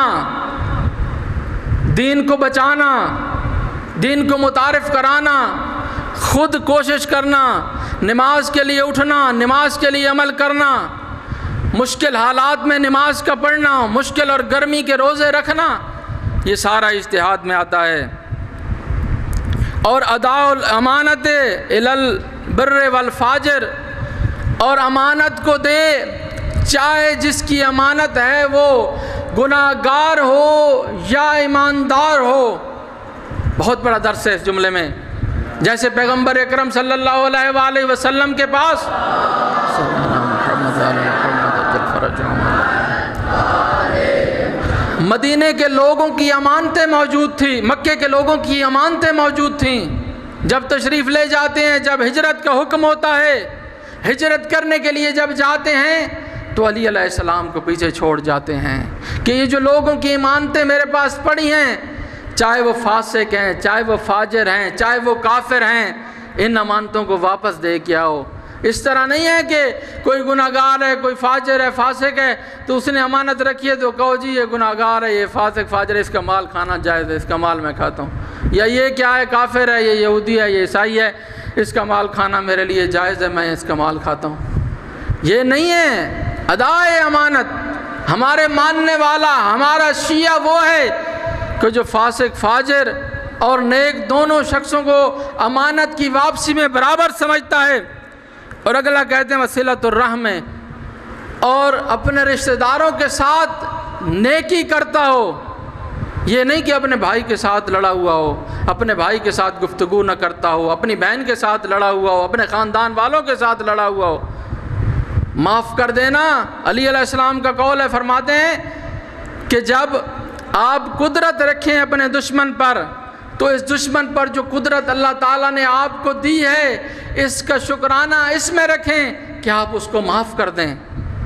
دین کو بچانا، دین کو متعارف کرانا، خود کوشش کرنا، نماز کے لیے اٹھنا، نماز کے لیے عمل کرنا، مشکل حالات میں نماز کا پڑھنا، مشکل اور گرمی کے روزے رکھنا، یہ سارا اجتہاد میں آتا ہے۔ اور اداء الامانت الی البر والفاجر، اور امانت کو دے، چاہے جس کی امانت ہے وہ گناہ گار ہو یا ایماندار ہو۔ بہت بڑا درس ہے اس جملے میں، جیسے پیغمبر اکرم صلی اللہ علیہ وآلہ وسلم کے پاس مدینے کے لوگوں کی امانتیں موجود تھیں، مکے کے لوگوں کی امانتیں موجود تھیں۔ جب تشریف لے جاتے ہیں، جب ہجرت کا حکم ہوتا ہے، ہجرت کرنے کے لیے جب جاتے ہیں تو علی علیہ السلام کو پیچھے چھوڑ جاتے ہیں کہ یہ جو لوگوں کی امانتیں میرے پاس پڑی ہیں، چاہے وہ فاسق ہیں، چاہے وہ فاجر ہیں، چاہے وہ کافر ہیں، ان امانتوں کو واپس دے کے آؤ۔ اس طرح نہیں ہے کہ کوئی گناہ گار ہے، کوئی فاجر ہے، فاسق ہے، تو اس نے امانت رکھی ہے تو کہو جی یہ گناہ گار ہے، یہ فاسق فاجر ہے، اس کا مال کھانا جائز ہے، اس کا مال میں کھاتا ہوں، یا یہ کیا ہے، کافر ہے، یہ یہودی ہے، یہ عیسائی ہے، اس کا مال کھانا میرے لیے جائز ہے، میں اس کا مال کھاتا ہوں۔ یہ نہیں ہے ادائے امانت۔ ہمارے ماننے والا، ہمارا شیعہ وہ ہے کہ جو فاسق فاجر اور نیک دونوں شخصوں کو امانت کی واپسی میں برابر سمجھتا ہے۔ اور اگلا کہتے ہیں وصلۃ الرحم، اور اپنے رشتہ داروں کے ساتھ نیکی کرتا ہو۔ یہ نہیں کہ اپنے بھائی کے ساتھ لڑا ہوا ہو، اپنے بھائی کے ساتھ گفتگو نہ کرتا ہو، اپنی بہن کے ساتھ لڑا ہوا ہو، اپنے خاندان والوں کے ساتھ لڑا ہوا ہو۔ معاف کر دینا، علی علیہ السلام کا قول ہے، فرماتے ہیں کہ جب آپ قدرت رکھیں اپنے دشمن پر، تو اس دشمن پر جو قدرت اللہ تعالیٰ نے آپ کو دی ہے، اس کا شکرانہ اس میں رکھیں کہ آپ اس کو معاف کر دیں۔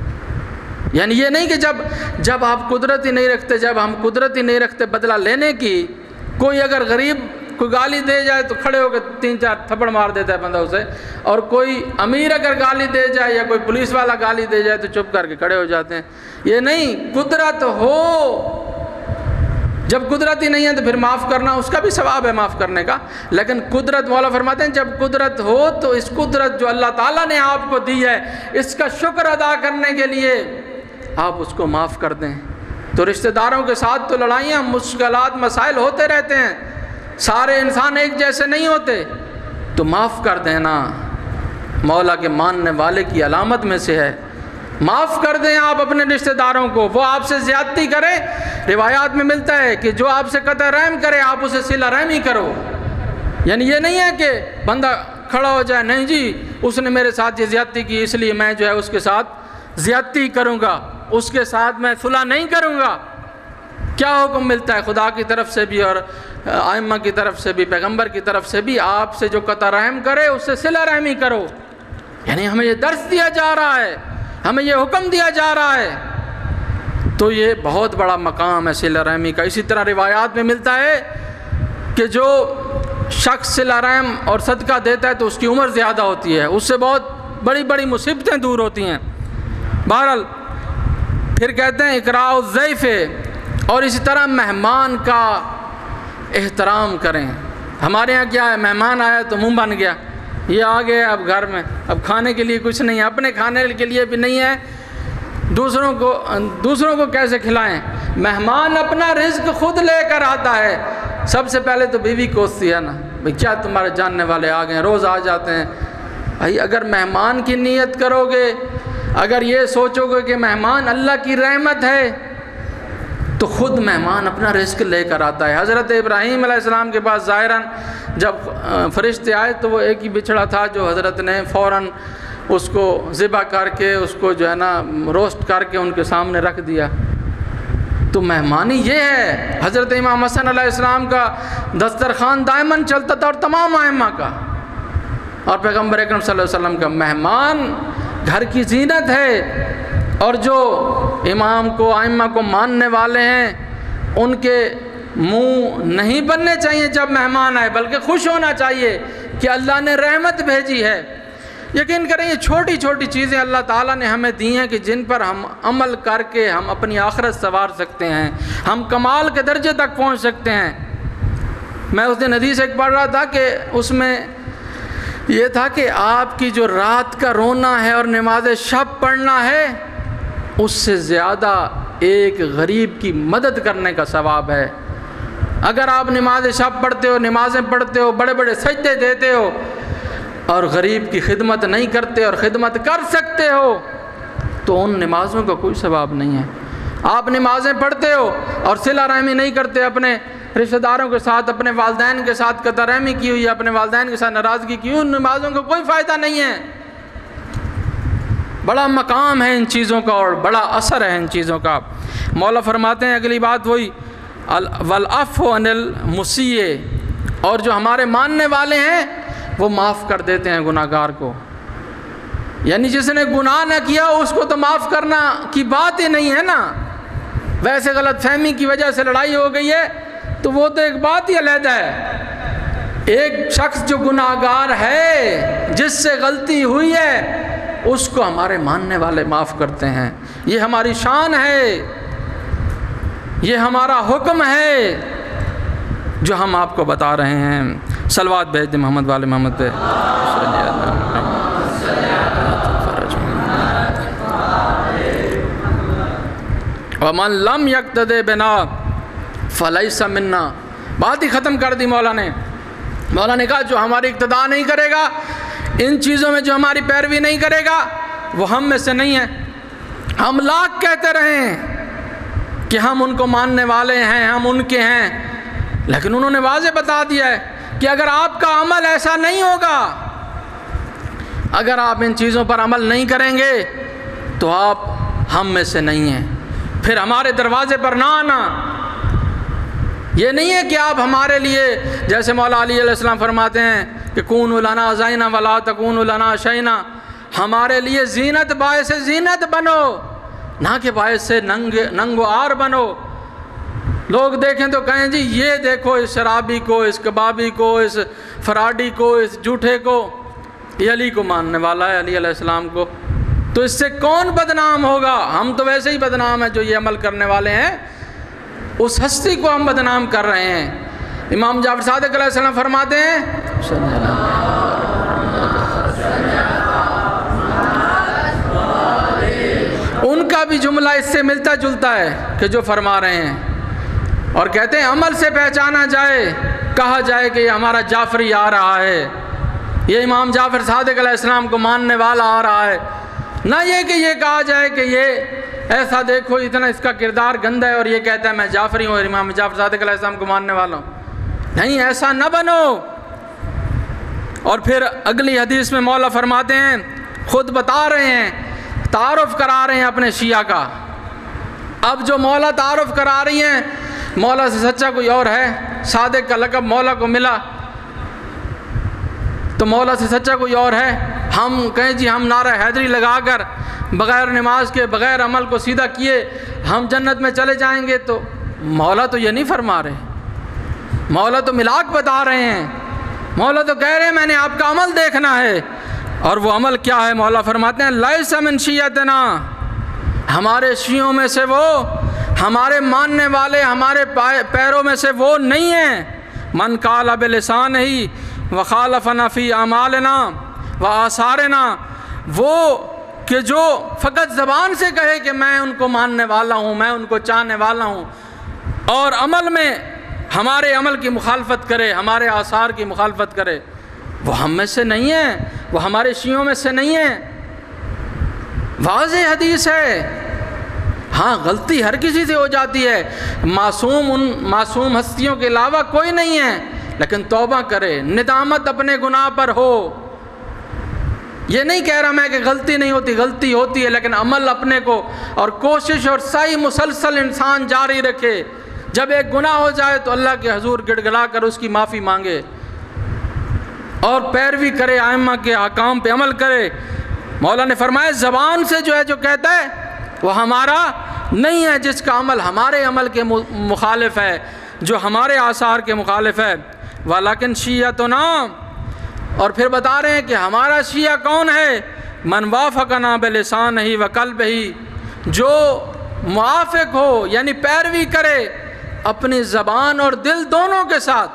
یعنی یہ نہیں کہ جب آپ قدرت ہی نہیں رکھتے، جب ہم قدرت ہی نہیں رکھتے بدلہ لینے کی، کوئی اگر غریب کوئی گالی دے جائے تو کھڑے ہو کے 3-4 تھپڑ مار دیتا ہے بندہ اسے، اور کوئی امیر اگر گالی دے جائے یا کوئی پولیس والا گالی دے جائے تو چپ کر کے کھڑے ہو جاتے ہیں۔ یہ نہیں، قدرت ہو، جب قدرت ہی نہیں ہے تو پھر معاف کرنا اس کا بھی ثواب ہے، معاف کرنے کا، لیکن قدرت مولا فرماتے ہیں جب قدرت ہو تو اس قدرت جو اللہ تعالیٰ نے آپ کو دی ہے، اس کا شکر ادا کرنے کے لیے آپ اس کو معاف کر دیں۔ تو رشتہ داروں کے ساتھ تو لڑائیاں، مشکلات، مسائل ہوتے رہتے ہیں، سارے انسان ایک جیسے نہیں ہوتے، تو معاف کر دینا مولا کے ماننے والے کی علامت میں سے ہے۔ معاف کر دیں آپ اپنے رشتہ داروں کو، وہ آپ سے زیادتی کریں، روایات میں ملتا ہے کہ جو آپ سے قطع رحم کرے آپ اسے صلہ رحمی کرو۔ یعنی یہ نہیں ہے کہ بندہ کھڑا ہو جائے، نہیں جی اس نے میرے ساتھ یہ زیادتی کی اس لیے میں جو ہے اس کے ساتھ زیادتی کروں گا، اس کے ساتھ میں صلح نہیں کروں گا۔ کیا حکم ملتا ہے خدا کی طرف سے بھی اور ائمہ کی طرف سے بھی، پیغمبر کی طرف سے بھی، آپ سے جو قطع رحم کرے اس سے صلہ رحمی کرو۔ یعنی ہمیں یہ درس دیا جا رہا ہے، ہمیں یہ حکم دیا جا رہا ہے، تو یہ بہت بڑا مقام ہے صلہ رحمی کا۔ اسی طرح روایات میں ملتا ہے کہ جو شخص صلہ رحم اور صدقہ دیتا ہے تو اس کی عمر زیادہ ہوتی ہے، اس سے بہت بڑی بڑی مصیبتیں دور ہوتی ہیں۔ بہرحال پھر کہتے ہیں اکراء الضیف، اور اسی طرح مہمان کا احترام کریں۔ ہمارے ہاں کیا ہے، مہمان آیا تو منہ بن گیا، یہ آ گئے اب گھر میں، اب کھانے کے لیے کچھ نہیں ہے، اپنے کھانے کے لیے بھی نہیں ہے، دوسروں کو کیسے کھلائیں؟ مہمان اپنا رزق خود لے کر آتا ہے۔ سب سے پہلے تو بیوی کوستی ہے نا، بھئی کیا تمہارے جاننے والے آ گئے، روز آ جاتے ہیں۔ بھائی اگر مہمان کی نیت کرو گے، اگر یہ سوچو گے کہ مہمان اللہ کی رحمت ہے، تو خود مہمان اپنا رزق لے کر آتا ہے۔ حضرت ابراہیم علیہ السلام کے پاس ظاہراً جب فرشتے آئے تو وہ ایک ہی بچڑا تھا جو حضرت نے فوراً اس کو ذبح کر کے اس کو جو ہے نا روسٹ کر کے ان کے سامنے رکھ دیا۔ تو مہمانی یہ ہے۔ حضرت امام حسن علیہ السلام کا دسترخوان دائماً چلتا تھا اور تمام ائمہ کا، اور پیغمبر اکرم صلی اللہ علیہ وسلم کا۔ مہمان گھر کی زینت ہے، اور جو امام کو ائمہ کو ماننے والے ہیں ان کے منہ نہیں بننے چاہیے جب مہمان آئے، بلکہ خوش ہونا چاہیے کہ اللہ نے رحمت بھیجی ہے۔ یقین کریں یہ چھوٹی چھوٹی چیزیں اللہ تعالیٰ نے ہمیں دی ہیں کہ جن پر ہم عمل کر کے ہم اپنی آخرت سنوار سکتے ہیں، ہم کمال کے درجے تک پہنچ سکتے ہیں۔ میں اس دن حدیث ایک پڑھ رہا تھا کہ اس میں یہ تھا کہ آپ کی جو رات کا رونا ہے اور نماز شب پڑھنا ہے، اس سے زیادہ ایک غریب کی مدد کرنے کا ثواب ہے۔ اگر آپ نماز شب پڑھتے ہو، نمازیں پڑھتے ہو، بڑے بڑے سجدے دیتے ہو اور غریب کی خدمت نہیں کرتے اور خدمت کر سکتے ہو تو ان نمازوں کا کوئی ثواب نہیں ہے۔ آپ نمازیں پڑھتے ہو اور صلہ رحمی نہیں کرتے، اپنے رشتہ داروں کے ساتھ، اپنے والدین کے ساتھ قطع رحمی کی ہوئی، اپنے والدین کے ساتھ ناراضگی کی ہوئی، ان نمازوں کا کوئی فائدہ نہیں ہے۔ بڑا مقام ہے ان چیزوں کا اور بڑا اثر ہے ان چیزوں کا۔ مولا فرماتے ہیں اگلی بات وہی والعفو عن المسیء، اور جو ہمارے ماننے والے ہیں وہ معاف کر دیتے ہیں گناہ گار کو۔ یعنی جس نے گناہ نہ کیا اس کو تو معاف کرنا کی بات ہی نہیں ہے نا۔ ویسے غلط فہمی کی وجہ سے لڑائی ہو گئی ہے تو وہ تو ایک بات ہی علیحدہ ہے۔ ایک شخص جو گناہ گار ہے، جس سے غلطی ہوئی ہے، اس کو ہمارے ماننے والے معاف کرتے ہیں۔ یہ ہماری شان ہے، یہ ہمارا حکم ہے جو ہم آپ کو بتا رہے ہیں۔ صلوات بھیج دیں محمد والے محمد پہ۔ وَمَن لَمْ يَقْتَدِ بِنَا فَلَيْسَ مِنَّا، بات ہی ختم کر دی مولا نے۔ مولا نے کہا جو ہماری اقتداء نہیں کرے گا، ان چیزوں میں جو ہماری پیروی نہیں کرے گا، وہ ہم میں سے نہیں ہے۔ ہم لاکھ کہتے رہیں کہ ہم ان کو ماننے والے ہیں، ہم ان کے ہیں، لیکن انہوں نے واضح بتا دیا ہے کہ اگر آپ کا عمل ایسا نہیں ہوگا، اگر آپ ان چیزوں پر عمل نہیں کریں گے تو آپ ہم میں سے نہیں ہیں، پھر ہمارے دروازے پر نہ آنا۔ یہ نہیں ہے کہ آپ ہمارے لیے، جیسے مولا علی علیہ السلام فرماتے ہیں کہ کونوا لنا زینا ولا تکونوا لنا شینا، ہمارے لیے زینت، باعث زینت بنو، نہ کہ باعث ننگ و عار بنو۔ لوگ دیکھیں تو کہیں جی یہ دیکھو اس شرابی کو، اس کبابی کو، اس فراڈی کو، اس جھوٹے کو، یہ علی کو ماننے والا ہے، علی علیہ السلام کو، تو اس سے کون بدنام ہوگا؟ ہم تو ویسے ہی بدنام ہیں جو یہ عمل کرنے والے ہیں، اس ہستی کو ہم بدنام کر رہے ہیں۔ امام جعفر صادق علیہ السلام فرماتے ہیں ان کا بھی جملہ اس سے ملتا جلتا ہے کہ جو فرما رہے ہیں، اور کہتے ہیں عمل سے پہچانا جائے، کہا جائے کہ یہ ہمارا جعفری آ رہا ہے، یہ امام جعفر صادق علیہ السلام کو ماننے والا آ رہا ہے، نہ یہ کہ یہ کہا جائے کہ یہ ایسا دیکھو اتنا اس کا کردار گندا ہے اور یہ کہتا ہے میں جعفری ہوں اور امام جعفر صادق علیہ السلام کو ماننے والا ہوں۔ نہیں، ایسا نہ بنو۔ اور پھر اگلی حدیث میں مولا فرماتے ہیں، خود بتا رہے ہیں، تعارف کرا رہے ہیں اپنے شیعہ کا۔ اب جو مولا تعارف کرا رہی ہیں، مولا سے سچا کوئی اور ہے؟ صادق کا لقب مولا کو ملا تو مولا سے سچا کوئی اور ہے؟ ہم کہیں جی ہم نعرہ حیدری لگا کر بغیر نماز کے، بغیر عمل کو سیدھا کیے ہم جنت میں چلے جائیں گے، تو مولا تو یہ نہیں فرما رہے، مولا تو ملاک بتا رہے ہیں، مولا تو کہہ رہے ہیں میں نے آپ کا عمل دیکھنا ہے۔ اور وہ عمل کیا ہے؟ مولا فرماتے ہیں لیس من شیعتنا، ہمارے شیعوں میں سے وہ، ہمارے ماننے والے، ہمارے پیروں میں سے وہ نہیں ہیں۔ من قال بلسانہ وخالفنا فی اعمالنا وآثارنا، وہ کہ جو فقط زبان سے کہے کہ میں ان کو ماننے والا ہوں، میں ان کو چاہنے والا ہوں، اور عمل میں ہمارے عمل کی مخالفت کرے، ہمارے آثار کی مخالفت کرے، وہ ہم میں سے نہیں ہیں، وہ ہمارے شیعوں میں سے نہیں ہیں۔ واضح حدیث ہے، ہاں غلطی ہر کسی سے ہو جاتی ہے، معصوم ان معصوم ہستیوں کے علاوہ کوئی نہیں ہے، لیکن توبہ کرے، ندامت اپنے گناہ پر ہو۔ یہ نہیں کہہ رہا میں کہ غلطی نہیں ہوتی، غلطی ہوتی ہے، لیکن عمل اپنے کو اور کوشش اور سعی مسلسل انسان جاری رکھے۔ جب ایک گناہ ہو جائے تو اللہ کے حضور گڑ گڑا کر اس کی معافی مانگے اور پیروی کرے، ائمہ کے احکام پہ عمل کرے۔ مولا نے فرمایا زبان سے جو کہتا ہے وہ ہمارا نہیں ہے، جس کا عمل ہمارے عمل کے مخالف ہے، جو ہمارے آثار کے مخالف ہے۔ وَلَكِنْ شِيَّتُنَا، اور پھر بتا رہے ہیں کہ ہمارا شیعہ کون ہے؟ مَنْ وَافَقَنَا بِلِسَانِهِ وَقَلْبِهِ، جو موافق ہو یعنی پیروی کرے اپنی زبان اور دل دونوں کے ساتھ۔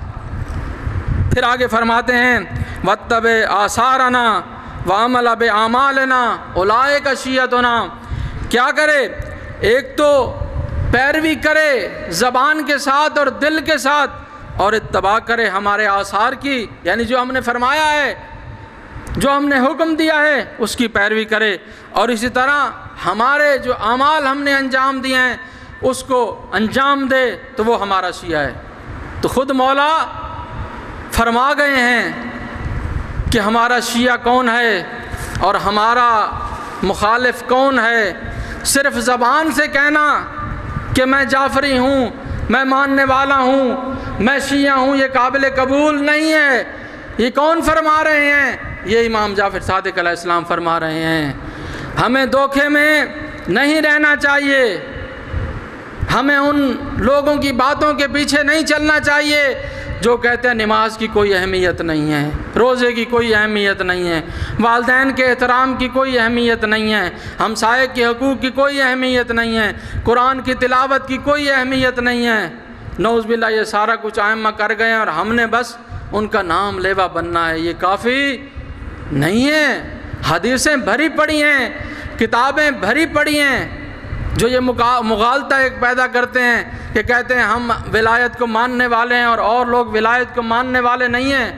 پھر آگے فرماتے ہیں وَاتَّبِعْ آثَارَنَا وَعَمَلَ بِأَعْمَالِنَا أُولَٰئِكَ شِيَّتُنَا، کیا کرے؟ ایک تو پیروی کرے زبان کے ساتھ اور دل کے ساتھ، اور اتباع کرے ہمارے آثار کی، یعنی جو ہم نے فرمایا ہے، جو ہم نے حکم دیا ہے اس کی پیروی کرے، اور اسی طرح ہمارے جو اعمال ہم نے انجام دیے ہیں اس کو انجام دے، تو وہ ہمارا شیعہ ہے۔ تو خود مولا فرما گئے ہیں کہ ہمارا شیعہ کون ہے اور ہمارا مخالف کون ہے۔ صرف زبان سے کہنا کہ میں جعفری ہوں، میں ماننے والا ہوں، میں شیعہ ہوں، یہ قابل قبول نہیں ہے۔ یہ کون فرما رہے ہیں؟ یہ امام جعفر صادق علیہ السلام فرما رہے ہیں۔ ہمیں دھوکے میں نہیں رہنا چاہیے، ہمیں ان لوگوں کی باتوں کے پیچھے نہیں چلنا چاہیے جو کہتے ہیں نماز کی کوئی اہمیت نہیں ہے، روزے کی کوئی اہمیت نہیں ہے، والدین کے احترام کی کوئی اہمیت نہیں ہے، ہمسائے کے حقوق کی کوئی اہمیت نہیں ہے، قرآن کی تلاوت کی کوئی اہمیت نہیں ہے۔ نعوذ باللہ یہ سارا کچھ ائمہ کر گئے ہیں اور ہم نے بس ان کا نام لیوا بننا ہے۔ یہ کافی نہیں ہے۔ حدیثیں بھری پڑی ہیں، کتابیں بھری پڑی ہیں جو یہ مغالطہ ایک پیدا کرتے ہیں کہ کہتے ہیں ہم ولایت کو ماننے والے ہیں اور لوگ ولایت کو ماننے والے نہیں ہیں۔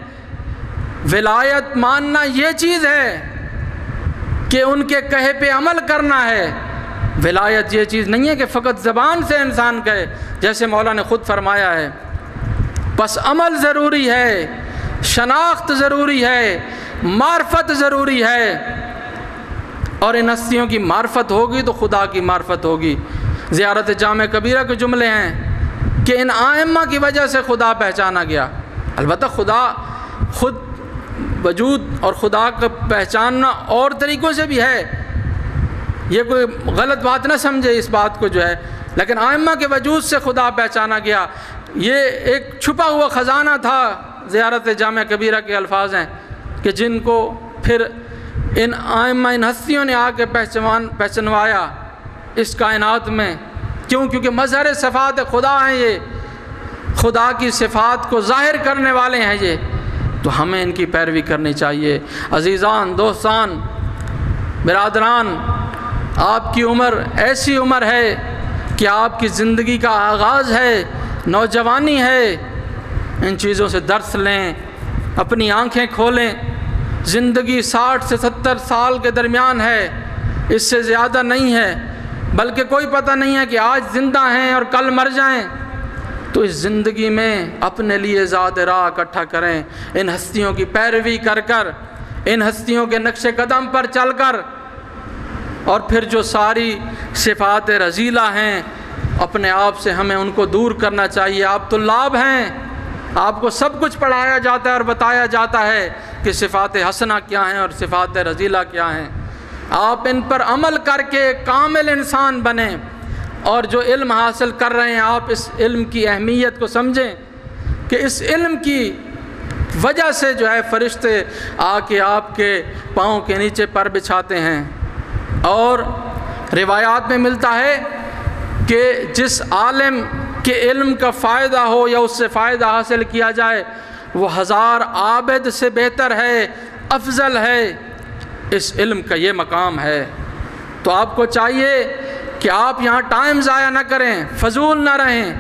ولایت ماننا یہ چیز ہے کہ ان کے کہے پہ عمل کرنا ہے، ولایت یہ چیز نہیں ہے کہ فقط زبان سے انسان کہے، جیسے مولا نے خود فرمایا ہے۔ بس عمل ضروری ہے، شناخت ضروری ہے، معرفت ضروری ہے، اور ان ہستیوں کی معرفت ہوگی تو خدا کی معرفت ہوگی۔ زیارت جامع کبیرہ کے جملے ہیں کہ ان ائمہ کی وجہ سے خدا پہچانا گیا۔ البتہ خدا خود وجود اور خدا کا پہچاننا اور طریقوں سے بھی ہے، یہ کوئی غلط بات نہ سمجھے اس بات کو لیکن ائمہ کے وجود سے خدا پہچانا گیا۔ یہ ایک چھپا ہوا خزانہ تھا، زیارت جامع کبیرہ کے الفاظ ہیں کہ جن کو پھر ان ائمہ ان ہستیوں نے آ کے پہچنوایا اس کائنات میں۔ کیونکہ مظہر صفات خدا ہیں، یہ خدا کی صفات کو ظاہر کرنے والے ہیں یہ، تو ہمیں ان کی پیروی کرنی چاہیے۔ عزیزان، دوستان، برادران، آپ کی عمر ایسی عمر ہے کہ آپ کی زندگی کا آغاز ہے، نوجوانی ہے، ان چیزوں سے درس لیں، اپنی آنکھیں کھولیں۔ زندگی 60 سے 70 سال کے درمیان ہے، اس سے زیادہ نہیں ہے، بلکہ کوئی پتہ نہیں ہے کہ آج زندہ ہیں اور کل مر جائیں۔ تو اس زندگی میں اپنے لیے ذات راہ اکٹھا کریں، ان ہستیوں کی پیروی کر ان ہستیوں کے نقش قدم پر چل کر، اور پھر جو ساری صفات رذیلہ ہیں اپنے آپ سے ہمیں ان کو دور کرنا چاہیے۔ آپ طلاب ہیں، آپ کو سب کچھ پڑھایا جاتا ہے اور بتایا جاتا ہے کہ صفات حسنہ کیا ہیں اور صفات رذیلہ کیا ہیں۔ آپ ان پر عمل کر کے کامل انسان بنیں، اور جو علم حاصل کر رہے ہیں آپ اس علم کی اہمیت کو سمجھیں کہ اس علم کی وجہ سے فرشتے آ کے آپ کے پاؤں کے نیچے پر بچھاتے ہیں۔ اور روایات میں ملتا ہے کہ جس عالم کے علم کا فائدہ ہو یا اس سے فائدہ حاصل کیا جائے وہ 1000 عابد سے بہتر ہے، افضل ہے۔ اس علم کا یہ مقام ہے۔ تو آپ کو چاہیے کہ آپ یہاں ٹائم ضائع نہ کریں، فضول نہ رہیں،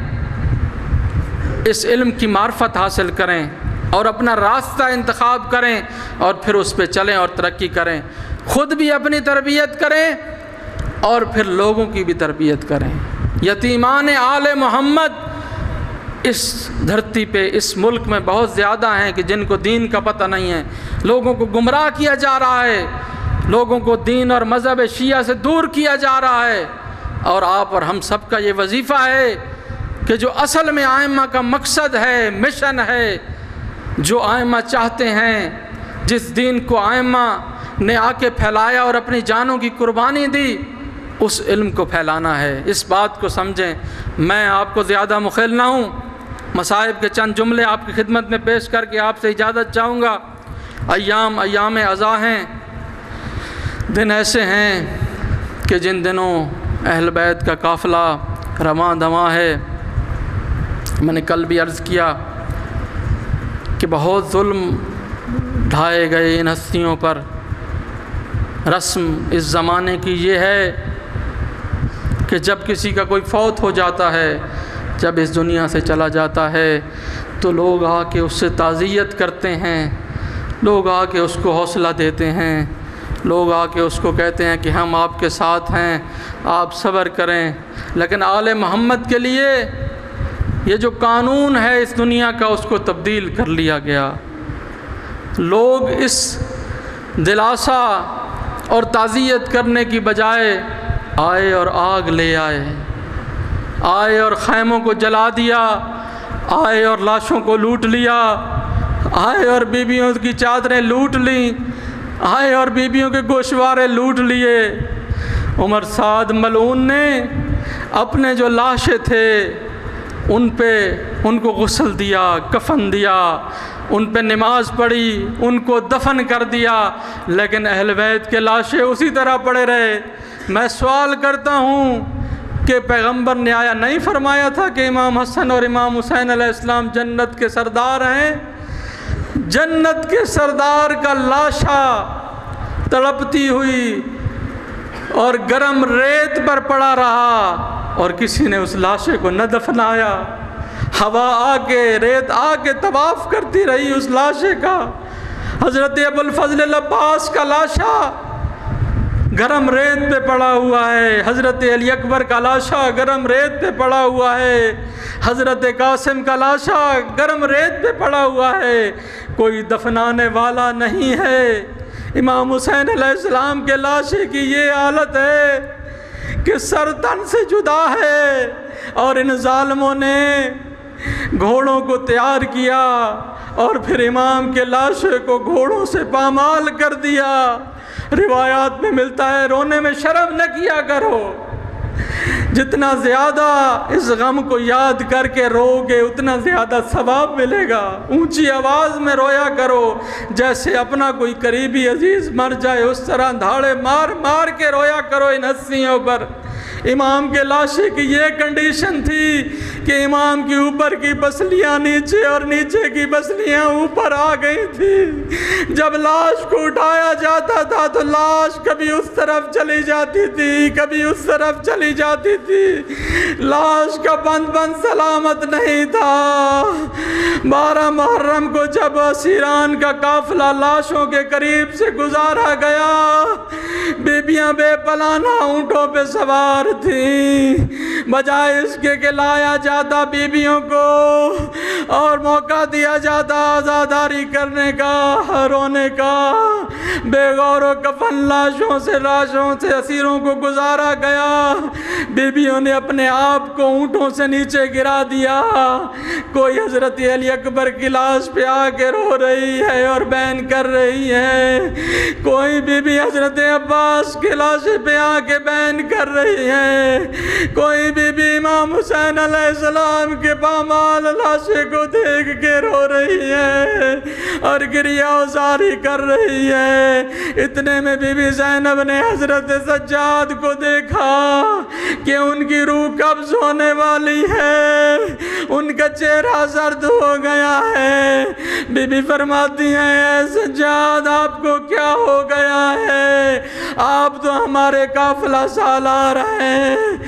اس علم کی معرفت حاصل کریں اور اپنا راستہ انتخاب کریں اور پھر اس پہ چلیں اور ترقی کریں۔ خود بھی اپنی تربیت کریں اور پھر لوگوں کی بھی تربیت کریں۔ یتیمان آل محمد اس دھرتی پہ، اس ملک میں بہت زیادہ ہیں کہ جن کو دین کا پتہ نہیں ہے، لوگوں کو گمراہ کیا جا رہا ہے، لوگوں کو دین اور مذہب شیعہ سے دور کیا جا رہا ہے۔ اور آپ اور ہم سب کا یہ وظیفہ ہے کہ جو اصل میں ائمہ کا مقصد ہے، مشن ہے، جو ائمہ چاہتے ہیں، جس دین کو ائمہ نے آ کے پھیلایا اور اپنی جانوں کی قربانی دی، اس علم کو پھیلانا ہے۔ اس بات کو سمجھیں۔ میں آپ کو زیادہ مخل نہ ہوں، مصائب کے چند جملے آپ کی خدمت میں پیش کر کے آپ سے اجازت چاہوں گا۔ ایام عزا ہیں، دن ایسے ہیں کہ جن دنوں اہل بیت کا قافلہ رواں دواں ہے۔ میں نے کل بھی عرض کیا کہ بہت ظلم ڈھائے گئے ان ہستیوں پر۔ رسم اس زمانے کی یہ ہے کہ جب کسی کا کوئی فوت ہو جاتا ہے، جب اس دنیا سے چلا جاتا ہے، تو لوگ آ کے اس سے تعزیت کرتے ہیں، لوگ آ کے اس کو حوصلہ دیتے ہیں، لوگ آ کے اس کو کہتے ہیں کہ ہم آپ کے ساتھ ہیں، آپ صبر کریں۔ لیکن آل محمد کے لیے یہ جو قانون ہے اس دنیا کا، اس کو تبدیل کر لیا گیا۔ لوگ اس دلاسا اور تعزیت کرنے کی بجائے آئے اور آگ لے آئے اور خیموں کو جلا دیا، آئے اور لاشوں کو لوٹ لیا، آئے اور بیویوں کی چادریں لوٹ لیں، آئے اور بیویوں کے گوشوارے لوٹ لیے۔ عمر سعد ملعون نے اپنے جو لاشیں تھے ان کو غسل دیا، کفن دیا، ان پہ نماز پڑھی، ان کو دفن کر دیا، لیکن اہل بیت کے لاشیں اسی طرح پڑے رہے۔ میں سوال کرتا ہوں کہ پیغمبر نے آیا نہیں فرمایا تھا کہ امام حسن اور امام حسین علیہ السلام جنت کے سردار ہیں؟ جنت کے سردار کا لاشا تڑپتی ہوئی اور گرم ریت پر پڑا رہا اور کسی نے اس لاشے کو نہ دفنایا۔ ہوا آ کے، ریت آ کے طواف کرتی رہی اس لاشے کا۔ حضرت ابو الفضل العباس کا لاشا گرم ریت پہ پڑا ہوا ہے، حضرت علی اکبر کا لاشا گرم ریت پہ پڑا ہوا ہے، حضرت قاسم کا لاشا گرم ریت پہ پڑا ہوا ہے، کوئی دفنانے والا نہیں ہے۔ امام حسین علیہ السلام کے لاشے کی یہ حالت ہے کہ سر تن سے جدا ہے، اور ان ظالموں نے گھوڑوں کو تیار کیا اور پھر امام کے لاشے کو گھوڑوں سے پامال کر دیا۔ روایات میں ملتا ہے رونے میں شرم نہ کیا کرو، جتنا زیادہ اس غم کو یاد کر کے رو گے اتنا زیادہ ثواب ملے گا۔ اونچی آواز میں رویا کرو، جیسے اپنا کوئی قریبی عزیز مر جائے اس طرح دھاڑے مار مار کے رویا کرو ان ہستیوں پر۔ امام کے لاشے کی یہ کنڈیشن تھی کہ امام کی اوپر کی پسلیاں نیچے اور نیچے کی پسلیاں اوپر آ گئی تھی۔ جب لاش کو اٹھایا جاتا تھا تو لاش کبھی اس طرف چلی جاتی تھی، کبھی اس طرف چلی جاتی تھی، لاش کا بند سلامت نہیں تھا۔ 12 محرم کو جب اسیران کا قافلہ لاشوں کے قریب سے گزارا گیا، بیبیاں بے پناہ اونٹوں پہ سوار تھیں، بجائے اس کے کہ لایا جاتا بیبیوں کو اور موقع دیا جاتا آزاداری کرنے کا، رونے کا، بے غور و کفن لاشوں سے اسیروں کو گزارا گیا۔ بیبیوں نے اپنے آپ کو اونٹوں سے نیچے گرا دیا، کوئی حضرت علی اکبر کی لاش پہ آ کے رو رہی ہے اور بین کر رہی ہے، کوئی بیوی حضرت عباس کے لاشے پہ آ کے بین کر رہی ہے، کوئی بیوی امام حسین علیہ السلام کے پامال لاشے کو دیکھ کے رو رہی ہے اور گریہ وزاری کر رہی ہے۔ اتنے میں بی بی زینب نے حضرت سجاد کو دیکھا کہ ان کی روح قبض ہونے والی ہے، ان کا چہرہ زرد ہو گیا ہے۔ بی بی فرماتی ہیں اے سجاد آپ کو کیا ہو گیا ہے؟ آپ تو ہمارے قافلہ سالار ہیں،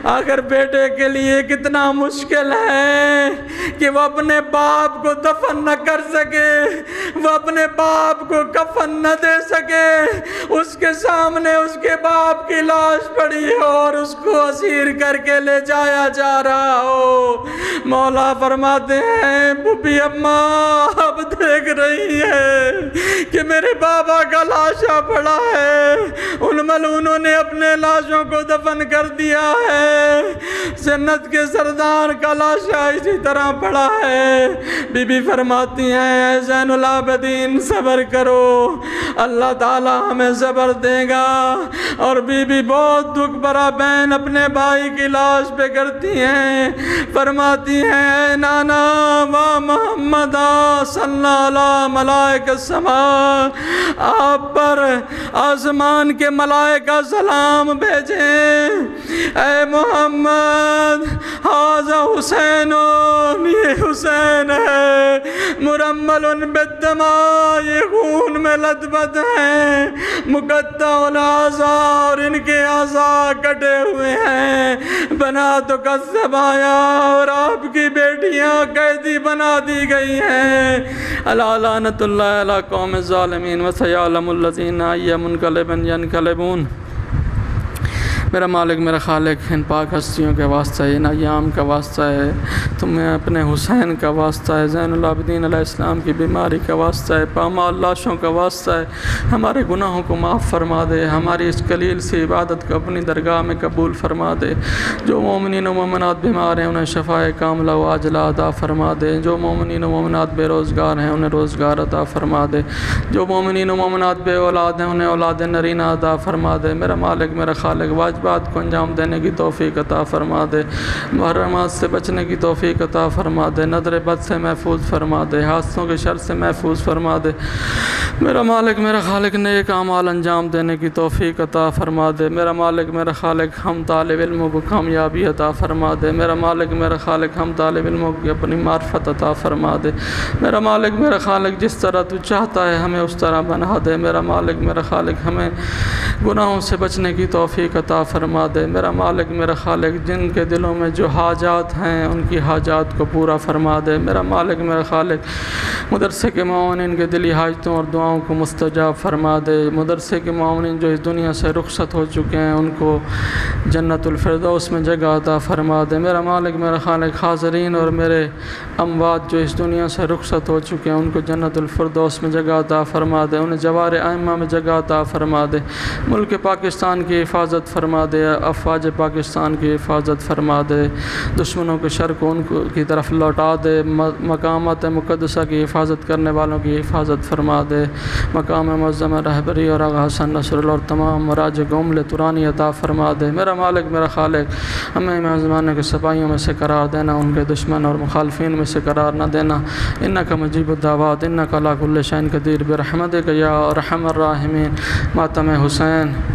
آخر بیٹے کے لیے کتنا مشکل ہے کہ وہ اپنے باپ کو دفن نہ کر سکے، وہ اپنے باپ کو کفن نہ دے سکے، اس کے سامنے اس کے باپ کی لاش پڑی ہو اور اس کو اسیر کر کے لے جایا جا رہا ہو۔ مولا فرماتے ہیں بھوپی اماں اب دیکھ رہی ہے کہ میرے بابا کا لاشا پڑا ہے، ان ملعونوں نے اپنے لاشوں کو دفن کر دیا ہے، جنت کے سردار کا لاشا اسی طرح پڑا ہے۔ بی بی فرماتی ہیں اے زین العابدین صبر کرو، اللہ تعالی ہمیں صبر دے گا۔ اور بی بی بہت دکھ بھرا بین اپنے بھائی کی لاش پہ کرتی ہیں، فرماتی ہیں اے نانا و محمد صلی علی ملائک السماء، آپ پر آسمان کے ملائکہ سلام بھیجیں۔ اے محمد ھذا حسین، یہ حسین ہے، مرمل بالدماء، یہ خون میں لتپت ہیں، مقطع الاعضاء، اور ان کے اعضاء کٹے ہوئے ہیں، بنات کالسبایا، اور آپ کی بیٹیاں قیدی بنا دی گئی ہیں۔ الا لعنۃ اللہ علی قوم الظالمین وسیعلم الذین ای منقلب ینقلبون۔ میرا مالک میرا خالق، ان پاک ہستیوں کے واسطہ ہے، ان ایام کا واسطہ ہے، تمہیں اپنے حسین کا واسطہ ہے، زین العابدین علیہ السلام کی بیماری کا واسطہ ہے، پامال لاشوں کا واسطہ ہے، ہمارے گناہوں کو معاف فرما دے، ہماری اس قلیل سی عبادت کو اپنی درگاہ میں قبول فرما دے۔ جو مومنین و مومنات بیمار ہیں انہیں شفائے کاملہ و عاجلہ عطا فرما دے، جو مومنین و مومنات بے روزگار ہیں انہیں روزگار عطا فرما دے، جو مومنین و مومنات بے اولاد ہیں انہیں اولاد نرینہ عطا فرما دے۔ میرا مالک میرا خالق، واجبات کو انجام دینے کی توفیق عطا فرما دے، محرمات سے بچنے کی توفیق عطا فرما دے، نظر بد سے محفوظ فرما دے، حادثوں کے شر سے محفوظ فرما دے۔ میرا مالک میرا خالق، نیک اعمال انجام دینے کی توفیق عطا فرما دے۔ میرا مالک میرا خالق، ہم طالب علموں کو کامیابی عطا فرما دے۔ میرا مالک میرا خالق، ہم طالب علموں کی اپنی معرفت عطا فرما دے۔ میرا مالک میرا خالق، جس طرح تو چاہتا ہے ہمیں اس طرح بنا دے۔ میرا مالک میرا خالق، ہمیں گناہوں سے بچنے کی توفیق عطا فرما دے۔ میرا مالک میرا خالق، جن کے دلوں میں جو حاجات ہیں ان کی حاجات کو پورا فرما دے۔ میرا مالک میرا خالق، مدرسے کے معاونین کے دلی حاجتوں اور دعاؤں کو مستجاب فرما دے۔ مدرسے کے معاونین جو اس دنیا سے رخصت ہو چکے ہیں ان کو جنت الفردوس میں جگہ عطا فرما دے۔ میرا مالک میرا خالق، حاضرین اور میرے اموات جو اس دنیا سے رخصت ہو چکے ہیں ان کو جنت الفردوس میں جگہ عطا فرما دے، انہیں جوار ائمہ میں جگہ عطا فرما دے۔ ملک پاکستان کی حفاظت فرما دے، افواج پاکستان کی حفاظت فرما دے، دشمنوں کے شر کو ان کی طرف لوٹا دے، مقامات مقدسہ کی حفاظت کرنے والوں کی حفاظت فرما دے، مقام معظم رہبری اور آغا حسن نصر اللہ اور تمام مراج گومل ترانی عطا فرما دے۔ میرا مالک میرا خالق، ہمیں امام زمانے کے سپاہیوں میں سے قرار دینا، ان کے دشمن اور مخالفین میں سے قرار نہ دینا۔ انک مجیب الدعوات، انک علی کل شیء قدیر، برحمتک یا ارحم الراحمین۔ ماتم حسین۔